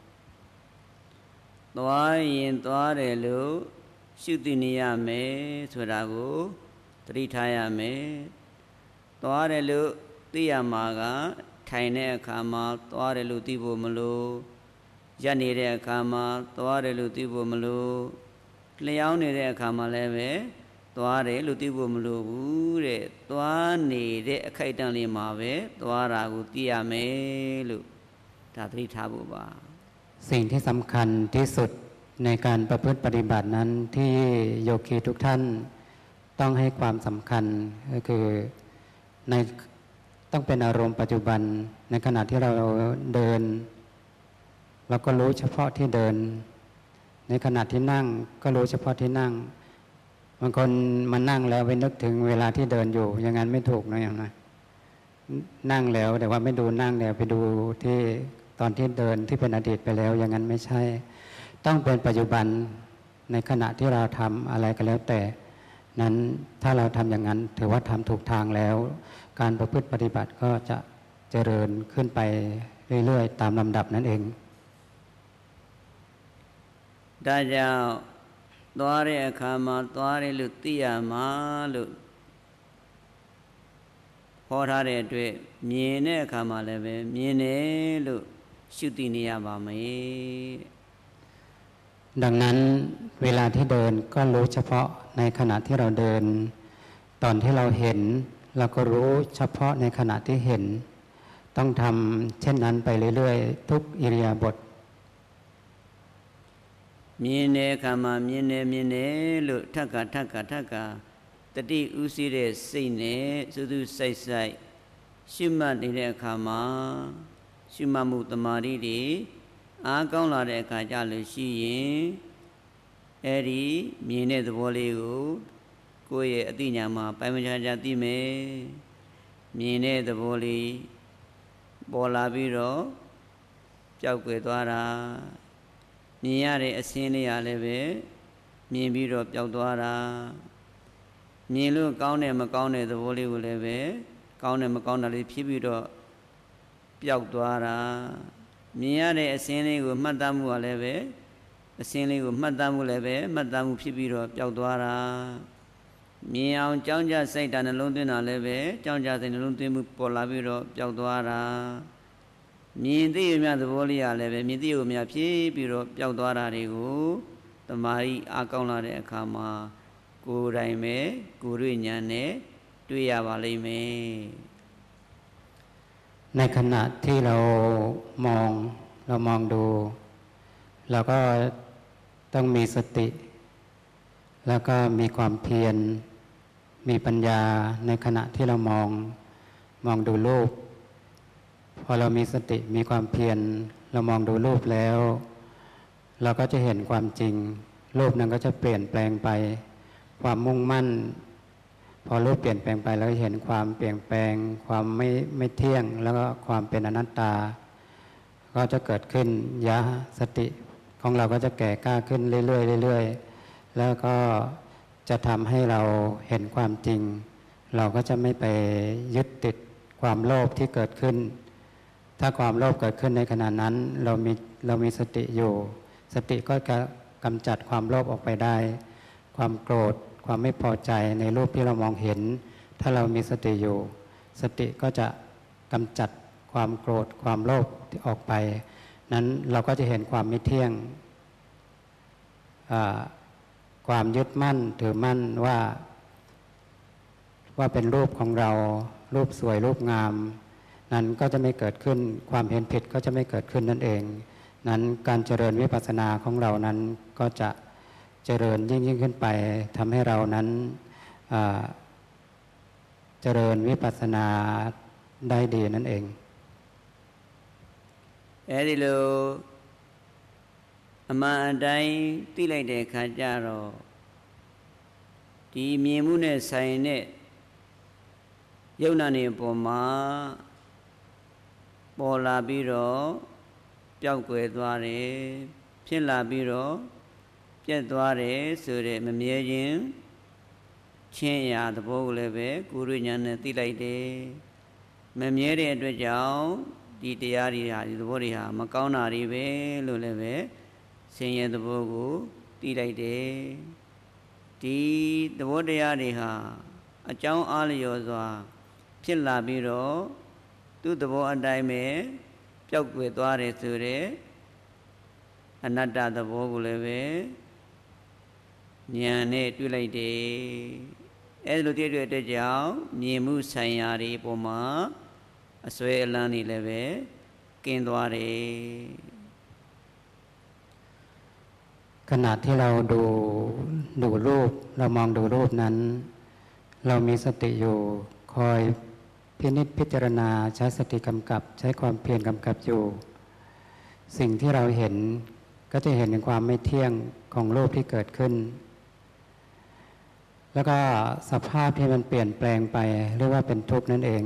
သွားရင်သွားတယ်လို့ရှုသိနေရမယ်ဆိုတာကိုသတိထားရမယ်သွားတယ်လို့သိရမှာကထိုင်တဲ့အခါမှာသွားတယ်လို့သိဖို့မလို့ရပ်နေတဲ့အခါမှာသွားတယ်လို့သိဖို့မလို့လျောင်းနေတဲ့အခါမှာလည်းပဲသွားတယ်လို့သိဖို့မလို့ဘူးတဲ့သွားနေတဲ့အခိုက်အတန့်လေးမှာပဲသွားတာကိုသိရမယ်လို့ဒါသတိထားဖို့ပါสิ่งที่สำคัญที่สุดในการประพฤติปฏิบัตินั้นที่โยคีทุกท่านต้องให้ความสำคัญก็คือในต้องเป็นอารมณ์ปัจจุบันในขณะที่เราเดินเราก็รู้เฉพาะที่เดินในขณะที่นั่งก็รู้เฉพาะที่นั่งบางคนมานั่งแล้วไปนึกถึงเวลาที่เดินอยู่อย่างนั้นไม่ถูกนะอย่างนั้นนั่งแล้วแต่ว่าไม่ดูนั่งแล้วไปดูที่ตอนที่เดินที่เป็นอดีตไปแล้วอย่างนั้นไม่ใช่ต้องเป็นปัจจุบันในขณะที่เราทำอะไรก็แล้วแต่นั้นถ้าเราทำอย่างนั้นถือว่าทำถูกทางแล้วการประพฤติปฏิบัติก็จะเจริญขึ้นไปเรื่อยๆตามลำดับนั่นเองဒါကြောင့်သွားတဲ့အခါမှာသွားတယ်လို့သိရမှာလို့ဟောထားတဲ့အတွက်မြင်တဲ့အခါမှာလည်းပဲမြင်တယ်လို့ရှုသိနေရပါမယ်ดังนั้นเวลาที่เดินก็รู้เฉพาะในขณะที่เราเดินตอนที่เราเห็นเราก็รู้เฉพาะในขณะที่เห็นต้องทำเช่นนั้นไปเรื่อยๆทุกอิริยาบถမြင်တဲ့အခါမှာမြင်တယ်မြင်တယ်လို့ထက်ကထက်ကထက်ကတติอุสิเดစိတ်နဲ့စုစုစိုက်စိုက်ရှုမှတ်နေတဲ့အခါမှာရှုမှတ်မှုတမာရီတွေအားကောင်းလာတဲ့အခါကြလို့ရှိရင်အဲ့ဒီမြင်တဲ့သဘောလေးကိုကိုယ့်ရဲ့အသိဉာဏ်မှာပိုင်မခြားခြားသိမယ်မြင်တဲ့သဘောလေးပေါ်လာပြီးတော့ပျောက်ကွယ်သွားတာမြင်ရတဲ့အစင်းလေးရလည်းပဲမြင်ပြီးတော့ပျောက်သွားတာမြင်လို့ကောင်းတယ်မကောင်းတဲ့သဘောလေးကိုလည်းပဲကောင်းတယ်မကောင်းတာလေးဖြစ်ပြီးတော့ပျောက်သွားတာမြင်ရတဲ့အစင်းလေးကိုမှတ်သားမှုကလည်းပဲအစင်းလေးကိုမှတ်သားမှုလည်းပဲမှတ်သားမှုဖြစ်ပြီးတော့ပျောက်သွားတာမြင်အောင်ကြောင်းကြစိတ်တာနှလုံးသွင်းတာလည်းပဲကြောင်းကြစိတ်နှလုံးသွင်းမှုပေါ်လာပြီးတော့ပျောက်သွားတာမြင်သိရမြသဘောလေးရလည်းပဲမြင်သိရမြဖြစ်ပြီးတော့ပျောက်သွားတာတွေကိုတမာရီအားကောင်းလာတဲ့အခါမှာကိုယ်တိုင်ပဲကိုယ်တွေ့ဉာဏ်နဲ့တွေ့ရပါလိမ့်မယ်ในขณะที่เรามองเรามองดูเราก็ต้องมีสติแล้วก็มีความเพียรมีปัญญาในขณะที่เรามองมองดูรูปพอเรามีสติมีความเพียรเรามองดูรูปแล้วเราก็จะเห็นความจริงรูปนั้นก็จะเปลี่ยนแปลงไปความมุ่งมั่นพอรูปเปลี่ยนแปลงไปเราเห็นความเปลี่ยนแปลงความไม่ไม่เที่ยงแล้วก็ความเป็นอนัตตาก็จะเกิดขึ้นยะสติของเราก็จะแก่กล้าขึ้นเรื่อยๆเรื่อยๆแล้วก็จะทำให้เราเห็นความจริงเราก็จะไม่ไปยึดติดความโลภที่เกิดขึ้นถ้าความโลภเกิดขึ้นในขณะนั้นเรามีเรามีสติอยู่สติก็จะกำจัดความโลภออกไปได้ความโกรธความไม่พอใจในรูปที่เรามองเห็นถ้าเรามีสติอยู่สติก็จะกำจัดความโกรธความโลภที่ออกไปนั้นเราก็จะเห็นความไม่เที่ยงความยึดมั่นถือมั่นว่าว่าเป็นรูปของเรารูปสวยรูปงามนั้นก็จะไม่เกิดขึ้นความเห็นผิดก็จะไม่เกิดขึ้นนั่นเองนั้นการเจริญวิปัสสนาของเรานั้นก็จะเจริญยิ่งยิ่งขึ้นไปทำให้เรานั้นเจริญวิปัสสนาได้ดีนั่นเองအဲဒီလိုအမှန်အတိုင်းသိလိုက်တဲ့အခါကျတော့ဒီမြင်မှုနဲ့ဆိုင်တဲ့ယုံနာနေအပေါ်မှာပေါ်လာပြီးတော့ပျောက်ကွယ်သွားတယ်ဖြစ်လာပြီးတော့ပြတ်သွားတယ်ဆိုတဲ့မမြဲခြင်းချင်းရာသဘောကိုလည်းပဲကိုယ်ရဉာဏ်နဲ့သိလိုက်တယ်မမြဲတဲ့အတွက်ကြောင့်ဒီတရားတွေဟာဒီသဘောတွေဟာမကောင်းတာတွေပဲလို့လည်းပဲဆင်းရဲသဘောကိုသိလိုက်တယ်ဒီသဘောတရားတွေဟာအကြောင်းအားလျော်စွာဖြစ်လာပြီးတော့သူ့သဘောအတိုင်းပဲပျောက်ကွယ်သွားတယ်ဆိုတဲ့အနတ္တသဘောကိုလည်းပဲဉာဏ်နဲ့တွေ့လိုက်တယ်အဲလိုတွေ့တဲ့အတွက်ကြောင့်မြင်မှုဆိုင်ရာတွေပေါ်မှာအစွဲအလန်းတွေလည်းပဲကင်းသွားတယ်ขณะที่เราดูดูรูปเรามองดูรูปนั้นเรามีสติอยู่คอยพินิจพิจารณาใช้สติกำกับใช้ความเพียรกำกับอยู่สิ่งที่เราเห็นก็จะเห็นถึงความไม่เที่ยงของรูปที่เกิดขึ้นแล้วก็สภาพที่มันเปลี่ยนแปลงไปเรียกว่าเป็นทุกข์นั่นเอง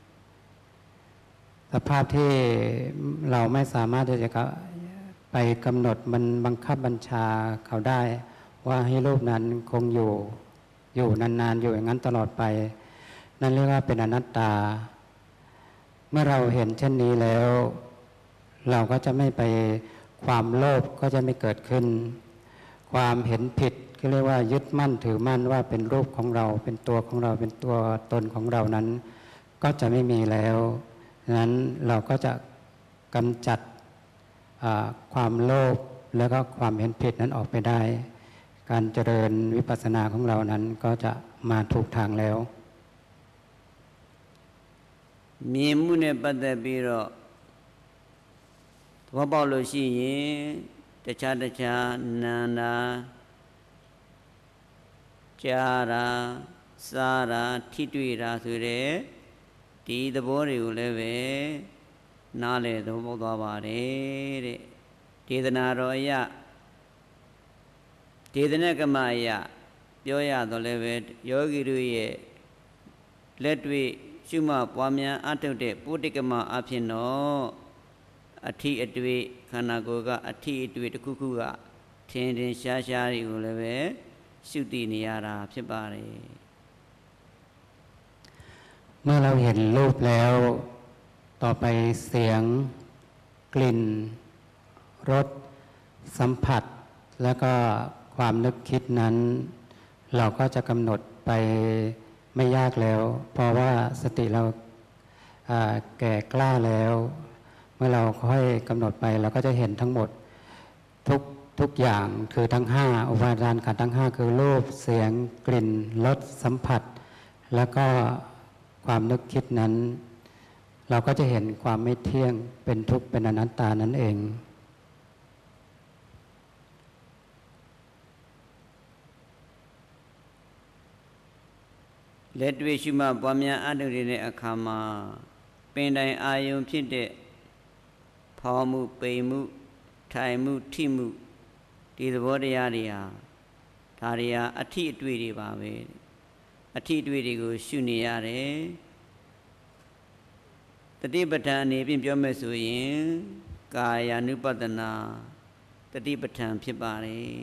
สภาพที่เราไม่สามารถที่จะไปกำหนดมันบังคับบัญชาเขาได้ว่าให้รูปนั้นคงอยู่อยู่นานๆอยู่อย่างนั้นตลอดไปนั่นเรียกว่าเป็นอนัตตาเมื่อเราเห็นเช่นนี้แล้วเราก็จะไม่ไปความโลภก็จะไม่เกิดขึ้นความเห็นผิดก็เรียกว่ายึดมั่นถือมั่นว่าเป็นรูปของเราเป็นตัวของเราเป็นตัวตนของเรานั้นก็จะไม่มีแล้วนั้นเราก็จะกำจัดความโลภแล้วก็ความเห็นผิดนั้นออกไปได้การเจริญวิปัสสนาของเรานั้นก็จะมาถูกทางแล้วမြင်မှုနဲ့ပတ်သက်ပြီးတော့သဘောပေါက်လို့ရှိရင်တခြားတခြားနာနာကြားတာสาระทิตุราสุเรดีตะโบริอุเลเวนาเลตะโบตัวบาเรเดเทศนาโรยะเทศนากรรมายะပြောရတော့လည်းပဲယောဂီတို့ရဲ့လက်တွေ့ရှုမှတ်ပွားများအထုတ်တဲ့ပုဒ္ဓကမအဖြစ်တော့အထီအတွေ့ခန္ဓာကိုယ်ကအထီအတွေ့တစ်ခုခုကထင်ထင်ရှားရှားတွေကိုလည်းပဲရှုသိနေရတာဖြစ်ပါတယ်เมื่อเราเห็นรูปแล้วต่อไปเสียงกลิ่นรสสัมผัสแล้วก็ความนึกคิดนั้นเราก็จะกำหนดไปไม่ยากแล้วเพราะว่าสติเราแก่กล้าแล้วเมื่อเราค่อยกำหนดไปเราก็จะเห็นทั้งหมดทุกทุกอย่างคือทั้งห้าอุปาทานขันธ์ทั้งห้าคือรูปเสียงกลิ่นรสสัมผัสแล้วก็ความนึกคิดนั้นเราก็จะเห็นความไม่เที่ยงเป็นทุกข์เป็นอนัตตานั่นเองလက်တွေ့ရှိမှပွားများအထုတ်တဲ့အခါမှာပင်တိုင်အာယုံဖြစ်တဲ့ဖောမှုပိန်မှုထိုင်မှုထိမှုဒီသဘောတရားတွေဟာဒါတွေဟာအထိအတွေ့တွေပါပဲအထိအတွေ့တွေကိုရှုနေရတယ်တတိပဋ္ဌာန်အနေဖြင့်ပြောမယ်ဆိုရင်ကာယ ानु ပတနာတတိပဋ္ဌာန်ဖြစ်ပါတယ်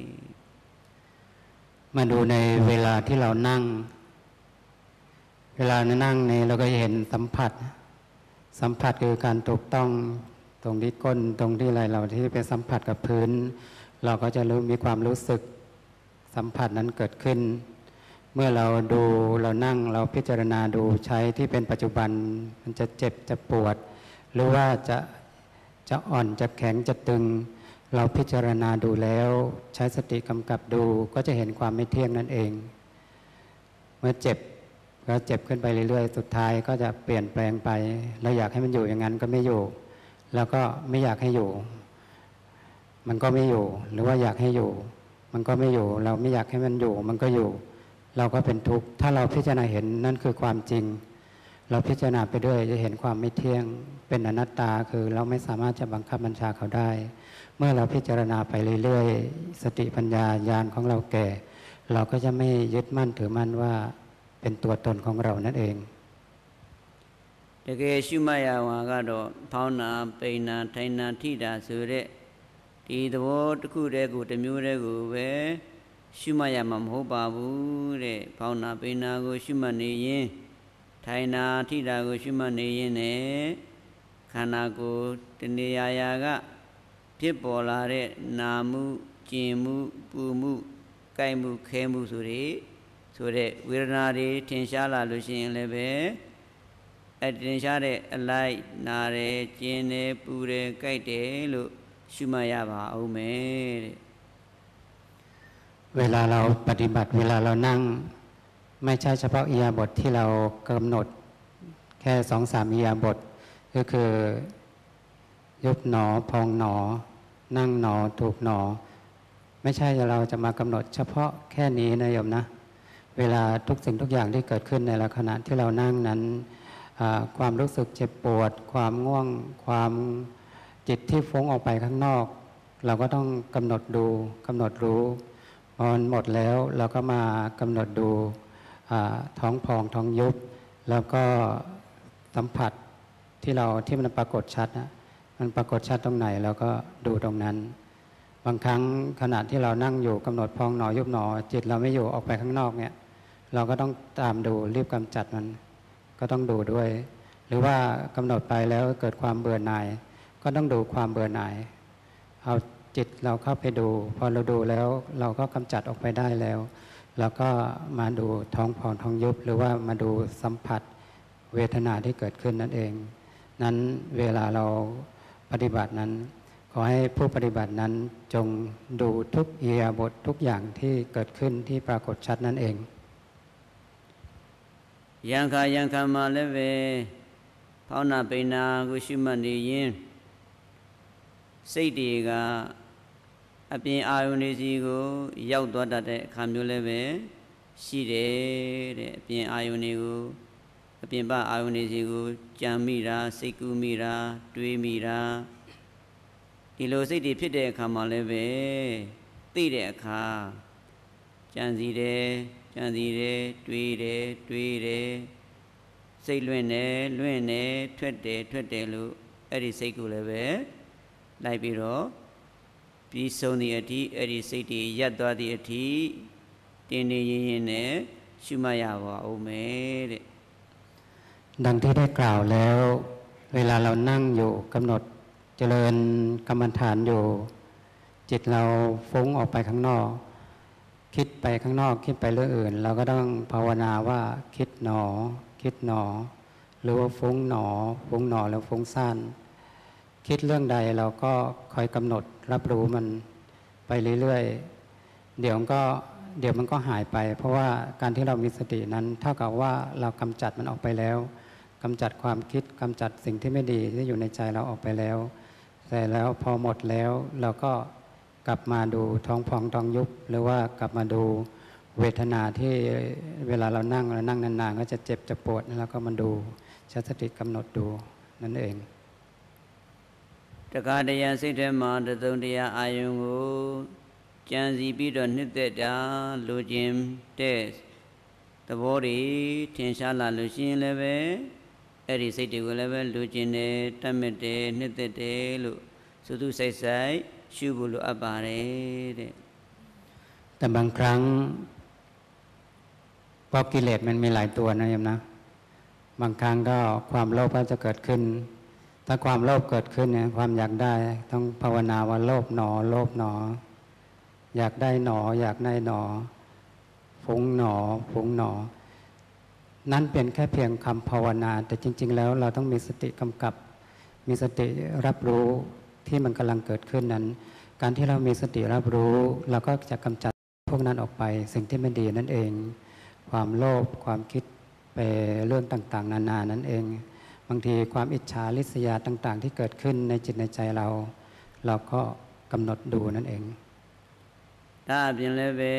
มาดูในเวลาที่เรานั่งเวลานั่งนี่เราก็เห็นสัมผัสสัมผัสคือการถูกต้องตรงที่ก้นตรงที่อะไรเราที่เป็นสัมผัสกับพื้นเราก็จะรู้มีความรู้สึกสัมผัสนั้นเกิดขึ้นเมื่อเราดูเรานั่งเราพิจารณาดูใช้ที่เป็นปัจจุบันมันจะเจ็บจะปวดหรือว่าจะจะอ่อนจะแข็งจะตึงเราพิจารณาดูแล้วใช้สติกำกับดูก็จะเห็นความไม่เที่ยงนั่นเองเมื่อเจ็บก็เจ็บขึ้นไปเรื่อยๆสุดท้ายก็จะเปลี่ยนแปลงไปเราอยากให้มันอยู่อย่างนั้นก็ไม่อยู่แล้วก็ไม่อยากให้อยู่มันก็ไม่อยู่หรือว่าอยากให้อยู่มันก็ไม่อยู่เราไม่อยากให้มันอยู่มันก็อยู่เราก็เป็นทุกข์ถ้าเราพิจารณาเห็นนั่นคือความจริงเราพิจารณาไปด้วยจะเห็นความไม่เที่ยงเป็นอนัตตาคือเราไม่สามารถจะบังคับบัญชาเขาได้เมื่อเราพิจารณาไปเรื่อยๆสติปัญญาญาณของเราแก่เราก็จะไม่ยึดมั่นถือมั่นว่าเป็นตัวตนของเรานั่นเองတကယ်ရှုမှတ်ရမှာကတော့ဖောင်းနာပိန်နာထိုင်နာထိတာဆိုတဲ့ဒီသဘောတစ်ခုတည်းကိုတစ်မျိုးတည်းကိုပဲရှုမှတ်ရမှာမဟုတ်ပါဘူးတဲ့ဖောင်းနာပိန်နာကိုရှုမှတ်နေရင်ထိုင်နာထိတာကိုရှုမှတ်နေရင်နဲ့ခန္ဓာကိုယ်တဏှာရာကဖြစ်ပေါ်လာတဲ့နာမှုကျင်မှုပူမှုကြိုက်မှုခဲမှုဆိုတွေဆိုတဲ့ဝေဒနာတွေထင်ရှားလာလို့ရှိရင်လည်းပဲအတင်ရှားတဲ့အလိုက်နာတယ်ကျင်တယ်ပူတယ်ကြိုက်တယ်လို့ရှုမှတ်ရပါအောင်မယ်တဲ့เวลาเราปฏิบัติเวลาเรานั่งไม่ใช่เฉพาะอิริยาบถที่เรากำหนดแค่สองสามอิริยาบถก็คือยุบหนอพองหนอนั่งหนอถูกหนอไม่ใช่เราจะมากำหนดเฉพาะแค่นี้นะโยมนะเวลาทุกสิ่งทุกอย่างที่เกิดขึ้นในขณะที่เรานั่งนั้นความรู้สึกเจ็บปวดความง่วงความจิตที่ฟุ้งออกไปข้างนอกเราก็ต้องกำหนดดูกำหนดรู้พอหมดแล้วเราก็มากำหนดดูท้องพองท้องยุบแล้วก็สัมผัสที่เราที่มันปรากฏชัดนะมันปรากฏชัดตรงไหนเราก็ดูตรงนั้นบางครั้งขณะที่เรานั่งอยู่กำหนดพองหนอยุบหนอจิตเราไม่อยู่ออกไปข้างนอกเนี่ยเราก็ต้องตามดูรีบกำจัดมันก็ต้องดูด้วยหรือว่ากำหนดไปแล้วเกิดความเบื่อหน่ายก็ต้องดูความเบื่อหน่ายเอาจิตเราเข้าไปดูพอเราดูแล้วเราก็กำจัดออกไปได้แล้วแล้วก็มาดูท้องพองท้องยุบหรือว่ามาดูสัมผัสเวทนาที่เกิดขึ้นนั่นเองนั้นเวลาเราปฏิบัตินั้นขอให้ผู้ปฏิบัตินั้นจงดูทุกอิริยาบถทุกอย่างที่เกิดขึ้นที่ปรากฏชัดนั่นเองยังขายังขามาလည်းပဲဖောင်းနာပိန်နာကိုရှုမှတ်နေရင်စိတ်တွေကအပြင်အာယုန်တွေစီကိုရောက်သွားတတ်တဲ့အခါမျိုးလည်းပဲရှိတယ်တဲ့အပြင်အာယုန်တွေကိုအပြင်ပအာယုန်တွေစီကိုကြံမိတာစိတ်ကူးမိတာတွေးမိတာဒီလိုစိတ်တွေဖြစ်တဲ့အခါမှာလည်းပဲသိတဲ့အခါကြံစီတယ်ကြံစီတယ်တွေးတယ်တွေးတယ်စိတ်လွင့်တယ်လွင့်တယ်ထွက်တယ်ထွက်တယ်လို့အဲ့ဒီစိတ်ကိုလည်းပဲလိုက်ပြီးတော့ပြီးဆုံးသည့်အထိအဲ့ဒီစိတ်တွေရပ်သွားသည့်အထိတင်းတင်းရင်းရင်းနဲ့ရှုမှတ်ရပါဦးမယ်တဲ့ดังที่ได้กล่าวแล้วเวลาเรานั่งอยู่กำหนดเจริญกรรมฐานอยู่จิตเราฟุ้งออกไปข้างนอกคิดไปข้างนอกคิดไปเรื่องอื่นเราก็ต้องภาวนาว่าคิดหนอคิดหนอหรือว่าฟุ้งหนอฟุ้งหนอแล้วฟุ้งซ่านคิดเรื่องใดเราก็คอยกำหนดรับรู้มันไปเรื่อยๆเดี๋ยวก็เดี๋ยวมันก็หายไปเพราะว่าการที่เรามีสตินั้นเท่ากับว่าเรากำจัดมันออกไปแล้วกำจัดความคิดกำจัดสิ่งที่ไม่ดีที่อยู่ในใจเราออกไปแล้วแต่แล้วพอหมดแล้วเราก็กลับมาดูท้องพองท้องยุบหรือว่ากลับมาดูเวทนาที่เวลาเรานั่งเรานั่งนานๆก็จะเจ็บจะปวดแล้วก็มาดูใช้สติกำหนดดูนั่นเองတခါတရံစိတ်ထဲမှာတသုံးတရားအာယုံကိုကြံစီပြီးတော့နှစ်သက်တာလိုချင်တဲ့သဘောတွေထင်ရှားလာလို့ရှိရင်လည်းပဲအဲ့ဒီစိတ်တွေကိုလည်းပဲလိုချင်တယ်တတ်မဲ့တယ်နှစ်သက်တယ်လို့သုသုစိုက်စိုက်ရှုဖို့လိုအပ်ပါတယ်တဲ့แต่บางครั้งเพราะกิเลสมันมีหลายตัวนะโยมนะบางครั้งก็ความโลภก็จะเกิดขึ้นถ้าความโลภเกิดขึ้นเนี่ยความอยากได้ต้องภาวนาว่าโลภหนอโลภหนออยากได้หนออยากได้หนอฟุ้งหนอฟุ้งหนอนั่นเป็นแค่เพียงคำภาวนาแต่จริงๆแล้วเราต้องมีสติกำกับมีสติรับรู้ที่มันกำลังเกิดขึ้นนั้นการที่เรามีสติรับรู้เราก็จะกำจัดพวกนั้นออกไปสิ่งที่ไม่ดีนั่นเองความโลภความคิดไปเรื่องต่างๆนานานั่นเองบางทีความอิจฉาริษยาต่างๆที่เกิดขึ้นในจิตในใจเราเราก็กำหนดดูนั่นเองถ้าเปลี่ยนเลยไป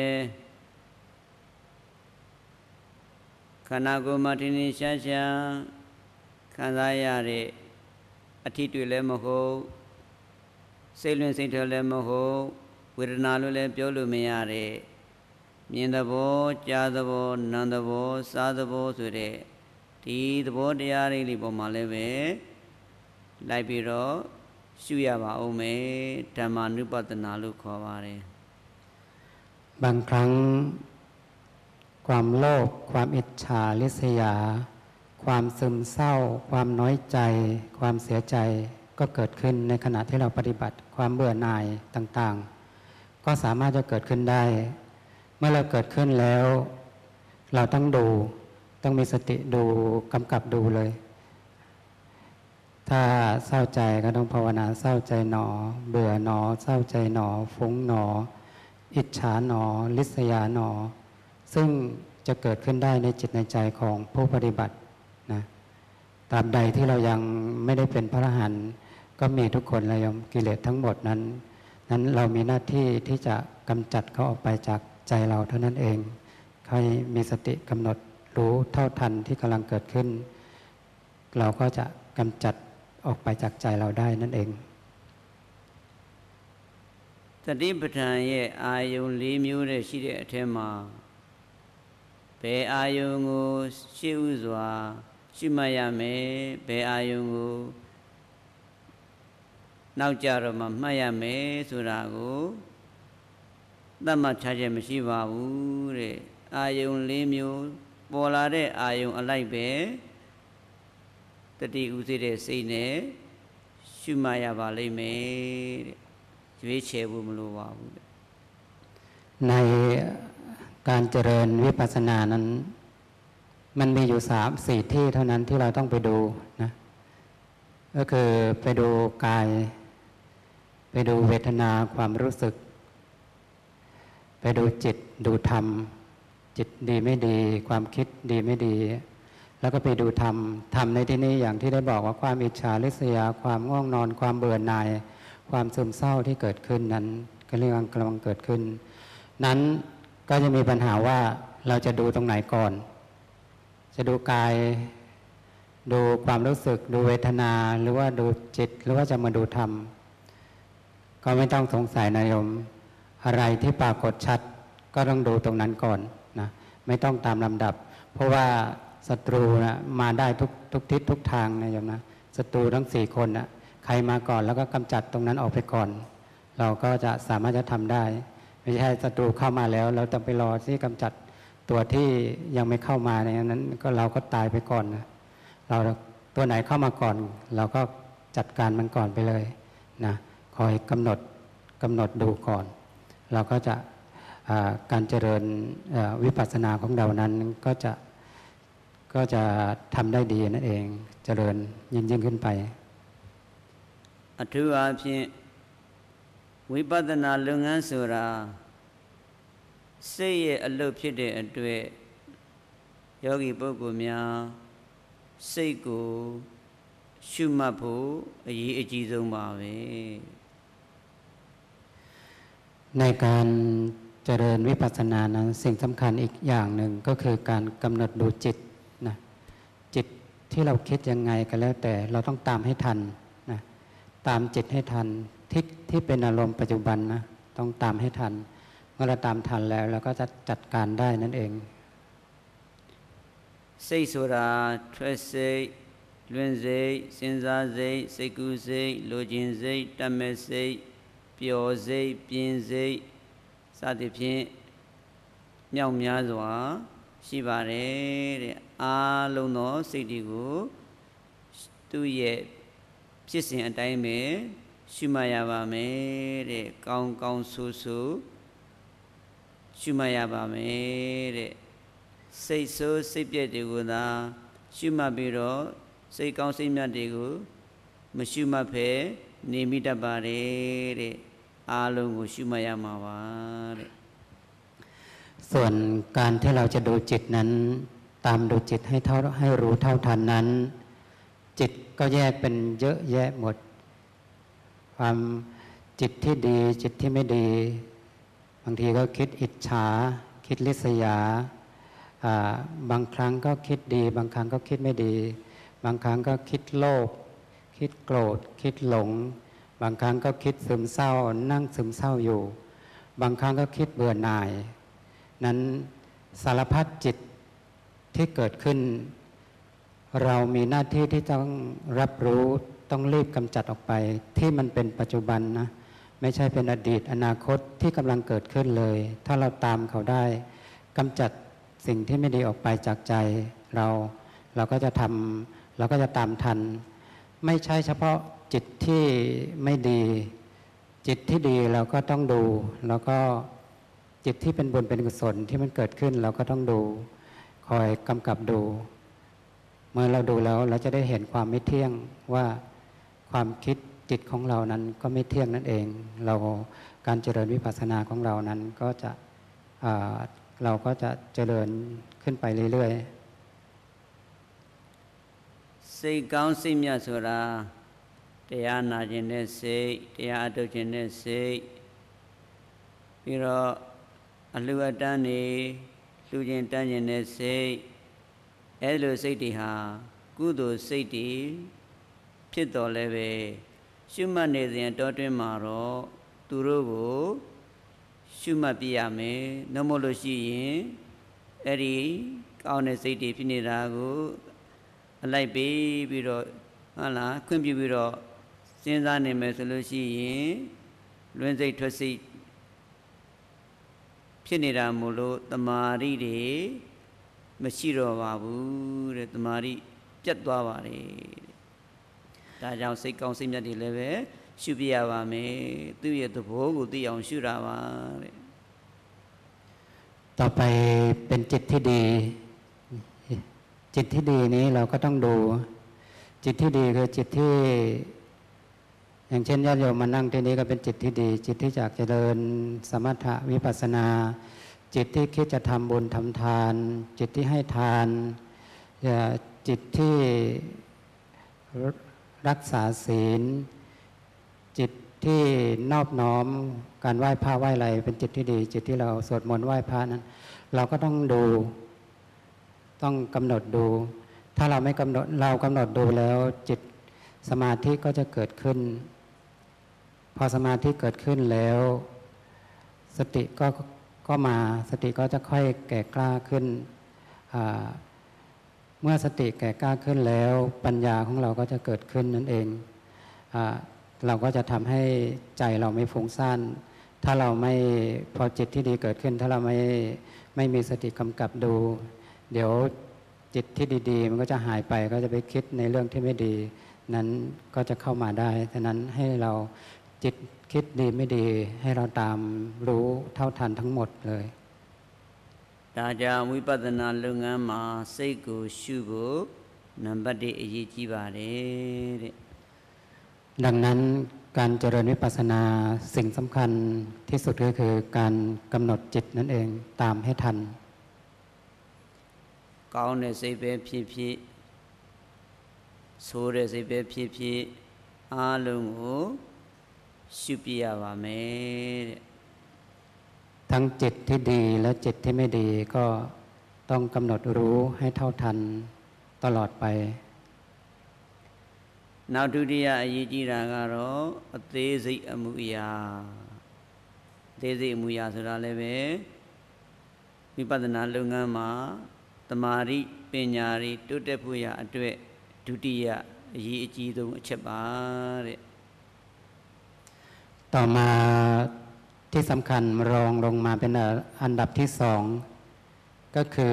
ขณะกูมาที่นี่ช้าช้าขันธ์ยาเรอาทิตย์ด้วยเลยมโหစိတ်လွင်စိတ်ထွက်လည်းမဟုတ်ဝေဒနာလို့လည်းပြောလို့မရတဲ့မြင်သဘောကြားသဘောနာမ်သဘောစားသဘောဆိုတဲ့ဒီသဘောတရားတွေလေးပေါ်မှာလည်းပဲလိုက်ပြီးတော့ရှုရပါဦးမယ်ဓမ္မာနုပဒနာလို့ခေါ်ပါတယ်บางครั้งความโลภความอิจฉาริษยาความซึมเศร้าความน้อยใจความเสียใจก็เกิดขึ้นในขณะที่เราปฏิบัติความเบื่อหน่ายต่างๆก็สามารถจะเกิดขึ้นได้เมื่อเราเกิดขึ้นแล้วเราต้องดูต้องมีสติดูกำกับดูเลยถ้าเศร้าใจก็ต้องภาวนาเศร้าใจหนอเบื่อหนอเศร้าใจหนอฟุ้งหนออิจฉาหนอริษยาหนอซึ่งจะเกิดขึ้นได้ในจิตในใจของผู้ปฏิบัตินะตราบใดที่เรายังไม่ได้เป็นพระอรหันต์ก็มีทุกคนเลยมกิเลสทั้งหมดนั้นนั้นเรามีหน้าที่ที่จะกำจัดเขาออกไปจากใจเราเท่านั้นเองให้มีสติกำหนดรู้เท่าทันที่กำลังเกิดขึ้นเราก็จะกำจัดออกไปจากใจเราได้นั่นเองสติปัฏฐานရဲ့အာယုံ၄မျိုးနဲ့ရှိတဲ့အထက်မှာဘယ်အာယုံကိုရှေ့ဥစွာရှုမှတ်ရမယ်ဘယ်အာယုံကိုနောက်ကြတော့မှမှတ်ရမယ်ဆိုတာကိုသတ်မှတ်ထားချက်မရှိပါဘူးတဲ့အာယုံ၄မျိုးပေါ်လာတဲ့အာယုံအလိုက်ပဲတတိဥသိတဲ့စိတ်နဲ့ရှုမှတ်ရပါလိမ့်မယ်တဲ့ရွေးချယ်ဖို့မလိုပါဘူးတဲ့ในการเจริญวิปัสสนานั้นมันมีอยู่สามสี่ที่เท่านั้นที่เราต้องไปดูนะก็คือไปดูกายไปดูเวทนาความรู้สึกไปดูจิตดูธรรมจิตดีไม่ดีความคิดดีไม่ดีแล้วก็ไปดูธรรมธรรมในที่นี้อย่างที่ได้บอกว่าความอิจฉาริษยาความง่วงนอนความเบื่อหน่ายความซึมเศร้าที่เกิดขึ้นนั้นก็เรื่องกำลังเกิดขึ้นนั้นก็จะมีปัญหาว่าเราจะดูตรงไหนก่อน จะดูกายดูความรู้สึกดูเวทนาหรือว่าดูจิตหรือว่าจะมาดูธรรมก็ไม่ต้องสงสัยนะโยมอะไรที่ปรากฏชัดก็ต้องดูตรงนั้นก่อนนะไม่ต้องตามลำดับเพราะว่าศัตรูนะมาได้ทุกทุกทิศทุกทางนะโยมนะศัตรูทั้งสี่คนนะใครมาก่อนแล้วก็กำจัดตรงนั้นออกไปก่อนเราก็จะสามารถจะทำได้ไม่ใช่ศัตรูเข้ามาแล้วเราต้องไปรอที่กำจัดตัวที่ยังไม่เข้ามาในนั้นก็เราก็ตายไปก่อนนะเราตัวไหนเข้ามาก่อนเราก็จัดการมันก่อนไปเลยนะคอยกำหนดกำหนดดูก่อนเราก็จะการเจริญวิปัสสนาของเรานั้นก็จะก็จะทำได้ดีนั่นเองเจริญยิ่งยิ่งขึ้นไปအထူးအားဖြင့်ဝိပဿနာလုပ်ငန်းဆိုတာစိတ်ရဲ့အလုပ်ဖြစ်တဲ့အတွက်ယောဂီပုဂ္ဂိုလ်များစိတ်ကိုရှုမှတ်ဖို့အရေးအကြီးဆုံးပါပဲในการเจริญวิปัสสนานั้นสิ่งสำคัญอีกอย่างหนึ่งก็คือการกำหนดดูจิตนะจิตที่เราคิดยังไงก็แล้วแต่เราต้องตามให้ทันนะตามจิตให้ทันที่ที่เป็นอารมณ์ปัจจุบันนะต้องตามให้ทันเมื่อเราตามทันแล้วเราก็จะจัดการได้นั่นเองစိတ်ဆိုတာထွက်စိတ်လွင်စိတ်စဉ်းစားစိတ်စိတ်ကူးစိတ်လိုချင်စိတ်တတ်မဲ့စိတ်ပျော်စိတ်ပြင်းစိတ်စသဖြင့်မြောက်များစွာရှိပါတယ်တဲ့အားလုံးသောစိတ်တွေကိုသူ့ရဲ့ဖြစ်စဉ်အတိုင်းပဲရှုမှတ်ရပါမယ်တဲ့ကောင်းကောင်းဆိုးဆိုးရှုမှတ်ရပါမယ်တဲ့စိတ်ဆိုးစိတ်ပြည့်တွေကိုသာရှုမှတ်ပြီးတော့စိတ်ကောင်းစိတ်မြတ်တွေကိုမရှုမှတ်ဖဲနေမိတတ်ပါတယ်တဲ့အားလုံးကိုရှုမှတ်ရမှာပါတဲ့ส่วนการที่เราจะดูจิตนั้นตามดูจิตให้เท่าให้รู้เท่าทันนั้นจิตก็แยกเป็นเยอะแยะหมดความจิตที่ดีจิตที่ไม่ดีบางทีก็คิดอิจฉาคิดริษยาบางครั้งก็คิดดีบางครั้งก็คิดไม่ดีบางครั้งก็คิดโลภคิดโกรธคิดหลงบางครั้งก็คิดซึมเศร้านั่งซึมเศร้าอยู่บางครั้งก็คิดเบื่อหน่ายนั้นสารพัดจิตที่เกิดขึ้นเรามีหน้าที่ที่ต้องรับรู้ต้องรีบกำจัดออกไปที่มันเป็นปัจจุบันนะไม่ใช่เป็นอดีตอนาคตที่กำลังเกิดขึ้นเลยถ้าเราตามเขาได้กำจัดสิ่งที่ไม่ดีออกไปจากใจเราเราก็จะทำเราก็จะตามทันไม่ใช่เฉพาะจิตที่ไม่ดีจิตที่ดีเราก็ต้องดูแล้วก็จิตที่เป็นบุญเป็นกุศลที่มันเกิดขึ้นเราก็ต้องดูคอยกำกับดูเมื่อเราดูแล้วเราจะได้เห็นความไม่เที่ยงว่าความคิดจิตของเรานั้นก็ไม่เที่ยงนั่นเองเราการเจริญวิปัสสนาของเรานั้นก็จะเราก็จะเจริญขึ้นไปเรื่อยๆစိတ်ကောင်းစိတ်မြတ်ဆိုတာတရားနာခြင်းနဲ့စိတ်တရားအထုတ်ခြင်းနဲ့စိတ်ပြီးတော့အလှူအတန်းနေလှူခြင်းတန်းခြင်းနဲ့စိတ်အဲလိုစိတ်တွေဟာကုသိုလ်စိတ်တွေဖြစ်တော်လဲပဲရှုမှတ်နေစဉ်တောတွင်းမှာတော့သူတို့ကိုရှုမှတ်ပြရမယ်နှမို့လို့ရှိရင်အဲ့ဒီကောင်းတဲ့စိတ်တွေဖြစ်နေတာကိုအလိုက်ပေးပြီးတော့ဟုတ်လားခွင့်ပြုပြီးတော့စဉ်းစားနေမယ်ဆိုလို့ရှိရင်လွင်စိတ်ထွက်စိတ်ဖြစ်နေတာမို့လို့တမာရီတွေမရှိတော့ပါဘူးတဲ့တမာရီပြတ်သွားပါတယ်တဲ့ဒါကြောင့်စိတ်ကောင်းစိတ်မြတ်တွေလည်းပဲရှုပြရပါမယ်သူ့ရဲ့သဘောကိုသိအောင်ရှုတာပါတဲ့ต่อไปเป็นจิตที่ดีจิตที่ดีนี้เราก็ต้องดูจิตที่ดีคือจิตที่อย่างเช่นญาติโยมมานั่งที่นี้ก็เป็นจิตที่ดีจิตที่อยากเจริญสมถะวิปัสสนาจิตที่คิดจะทำบุญทำทานจิตที่ให้ทานจิตที่รักษาศีลจิตที่นอบน้อมการไหว้พระไหว้อะไรเป็นจิตที่ดีจิตที่เราสวดมนต์ไหว้พระนั้นเราก็ต้องดูต้องกำหนดดูถ้าเราไม่กำหนดเรากำหนดดูแล้วจิตสมาธิก็จะเกิดขึ้นพอสมาธิเกิดขึ้นแล้วสติก็ก็มาสติก็จะค่อยแก่กล้าขึ้นเมื่อสติแก่กล้าขึ้นแล้วปัญญาของเราก็จะเกิดขึ้นนั่นเองเราก็จะทำให้ใจเราไม่ฟุ้งซ่านถ้าเราไม่พอจิตที่ดีเกิดขึ้นถ้าเราไม่ไม่มีสติกำกับดูเดี๋ยวจิตที่ดีๆมันก็จะหายไปก็จะไปคิดในเรื่องที่ไม่ดีนั้นก็จะเข้ามาได้ฉะนั้นให้เราจิตคิดดีไม่ดีให้เราตามรู้เท่าทันทั้งหมดเลยဒါကြောင့်ဝိပဿနာလုပ်ငန်းမှာစိတ်ကိုရှုဖို့နံပါတ်တစ်အရေးကြီးပါတယ်တဲ့ดังนั้นการเจริญวิปัสสนาสิ่งสำคัญที่สุดก็คือการกำหนดจิตนั่นเองตามให้ทันကောင်းတဲ့စိတ်ပဲဖြစ်ဖြစ်ဆိုးတဲ့စိတ်ပဲဖြစ်ဖြစ်အားလုံးကိုရှုပြရပါမယ်တဲ့ทั้งจิตที่ดีและจิตที่ไม่ดีก็ต้องกำหนดรู้ให้เท่าทันตลอดไปနောက်ဒုတိယအရေးကြီးတာကတော့အသေးစိတ်အမှုအရာအသေးစိတ်အမှုအရာဆိုတာလည်းပဲဝိပဿနာလုပ်ငန်းမှာတမာရိပညာတွေတိုးတက်ဖို့ရအတွက်ဒုတိယအရေးအကြီးဆုံးအချက်ပါတဲ့ต่อมาที่สำคัญรองลงมาเป็นอันดับที่สองก็คือ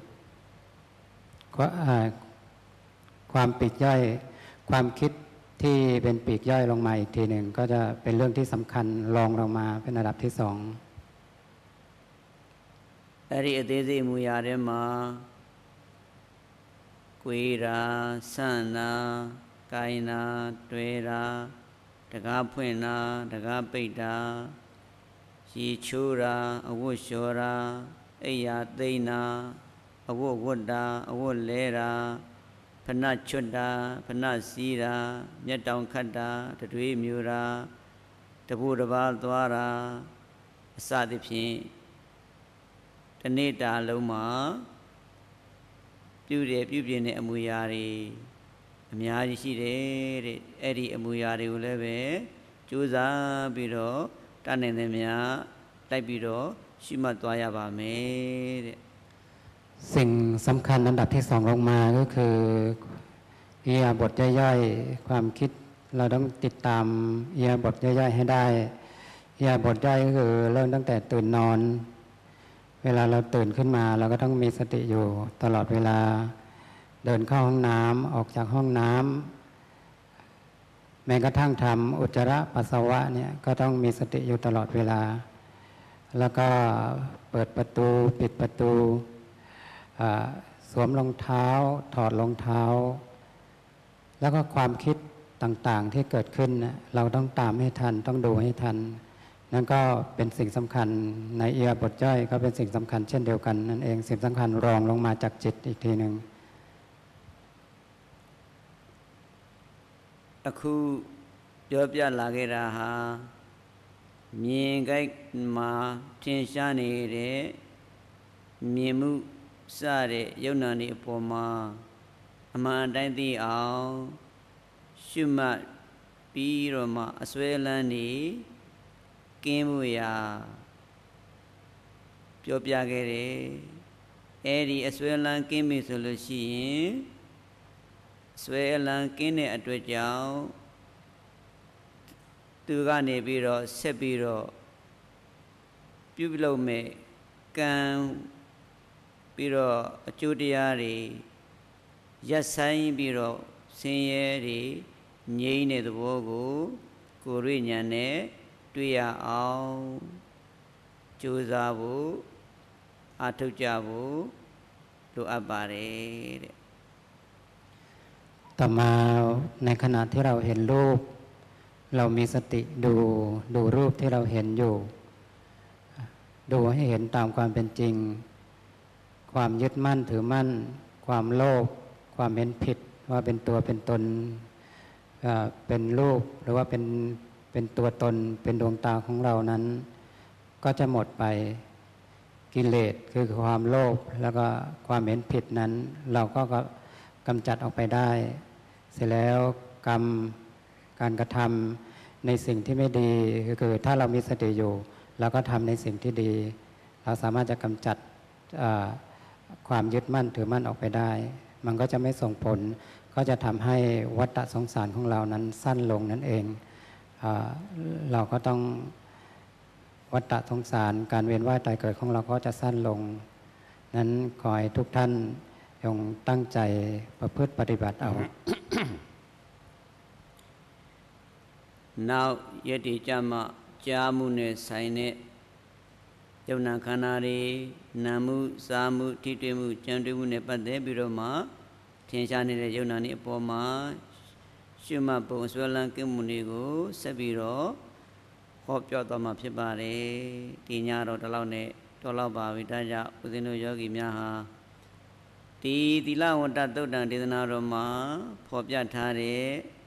ความปีกย่อยความคิดที่เป็นปีกย่อยลงมาอีกทีหนึ่งก็จะเป็นเรื่องที่สำคัญรองลงมาเป็นอันดับที่สองအဲ့ဒီအသေးစိတ်မူရာထဲမှာကိုယ်ရာဆန့်နာကိုင်းနာတွေ့တာတကားဖွင့်တာတကားပိတ်တာရေချိုးတာအဝတ်လျှော်တာအိယာသိမ့်တာအဝတ်ဝတ်တာအဝတ်လဲတာဖဏချွတ်တာဖဏစီးတာမျက်တောင်ခတ်တာတတွေးမြူတာတပူတပါးသွားတာအစသဖြင့်တနေ့တာလုံးမှာပြုတယ်ပြုပြင်တဲ့အမူအရာတွေအများကြီးရှိတယ်တဲ့အဲ့ဒီအမူအရာတွေကိုလည်းပဲကြိုးစားပြီးတော့တတ်နိုင်တဲ့များလိုက်ပြီးတော့ရှိမှတ်သွားရပါမယ်တဲ့สิ่งสำคัญอันดับที่สองลงมาก็คืออิริยาบถย่อยๆความคิดเราต้องติดตามอิริยาบถย่อยๆให้ได้อิริยาบถย่อยก็คือเริ่มตั้งแต่ตื่นนอนเวลาเราตื่นขึ้นมาเราก็ต้องมีสติอยู่ตลอดเวลาเดินเข้าห้องน้ำออกจากห้องน้ำแม้กระทั่งทำอุจจาระปัสสาวะเนี่ยก็ต้องมีสติอยู่ตลอดเวลาแล้วก็เปิดประตูปิดประตูสวมรองเท้าถอดรองเท้าแล้วก็ความคิดต่างๆที่เกิดขึ้นเราต้องตามให้ทันต้องดูให้ทันนั่นก็เป็นสิ่งสำคัญในอิริยาบถย่อยก็เป็นสิ่งสำคัญเช่นเดียวกันนั่นเองสิ่งสำคัญรองลงมาจากจิตอีกทีหนึ่งအခုပြောပြလာခဲ့တာဟာမြင်ကြိုက်မှာထင်ရှားနေတဲ့မြင်မှုစတဲ့ယုံနာနေအပေါ်မှာအမှန်အတိုင်းသိအောင်ရှုမှတ်ပြီးတော့မှအစွဲလန်းနေကင်းမှုရာပြောပြခဲ့တယ်အဲ့ဒီအစွဲလန်းကင်းပြီဆိုလို့ရှိရင်ဆွဲအလံကင်းတဲ့အတွက်ကြောင့်သူကနေပြီးတော့ဆက်ပြီးတော့ပြုလုပ်မဲ့ကံပြီးတော့အကျိုးတရားတွေရက်ဆိုင်ပြီးတော့ဆင်းရဲတွေငြိမ်းတဲ့သဘောကိုကိုယ်ရဉာဏ်နဲ့တွေ့ရအောင်ကြိုးစားဖို့အားထုတ်ကြဖို့လိုအပ်ပါတယ်တဲ့ต่อมาในขณะที่เราเห็นรูปเรามีสติดูดูรูปที่เราเห็นอยู่ดูให้เห็นตามความเป็นจริงความยึดมั่นถือมั่นความโลภความเห็นผิดว่าเป็นตัวเป็นตนเป็นรูปหรือว่าเป็นเป็นตัวตนเป็นดวงตาของเรานั้นก็จะหมดไปกกิเลสคือความโลภแล้วก็ความเห็นผิดนั้นเราก็กำจัดออกไปได้เสร็จแล้วกรรมการกระทำในสิ่งที่ไม่ดีก็คือถ้าเรามีสติอยู่เราก็ทำในสิ่งที่ดีเราสามารถจะกำจัดความยึดมั่นถือมั่นออกไปได้มันก็จะไม่ส่งผลก็จะทำให้วัฏสงสารของเรานั้นสั้นลงนั่นเองเอ่อเราก็ต้องวัฏสงสารการเวียนว่ายตายเกิดของเราก็จะสั้นลงนั้นขอให้ทุกท่านจงตั้งใจประพฤติปฏิบัติเอาနောက်ယတိကြမှာကြားမှုနဲ့ဆိုင်တဲ့ယုံနာခန္ဓာတွေနာမှုစားမှုထိတွေ့မှုကြံတွေ့မှုနဲ့ပတ်သက်ပြီးတော့မှထင်ရှားနေတဲ့ယုံနာတွေအပေါ်မှာရှုမှတ်ပုံဆွဲလန်းကိမှုတွေကိုဆက်ပြီးတော့ဟောပြောသွားမှာဖြစ်ပါတယ်ဒီညတော့ဒီလောက်နဲ့တော်လောက်ပါပြီဒါကြောင့်ဦးဇင်းတို့ယောဂီများဟာဒီသီလဝတ္တသုတ်တံဒေသနာတော်မှာဖော်ပြထားတဲ့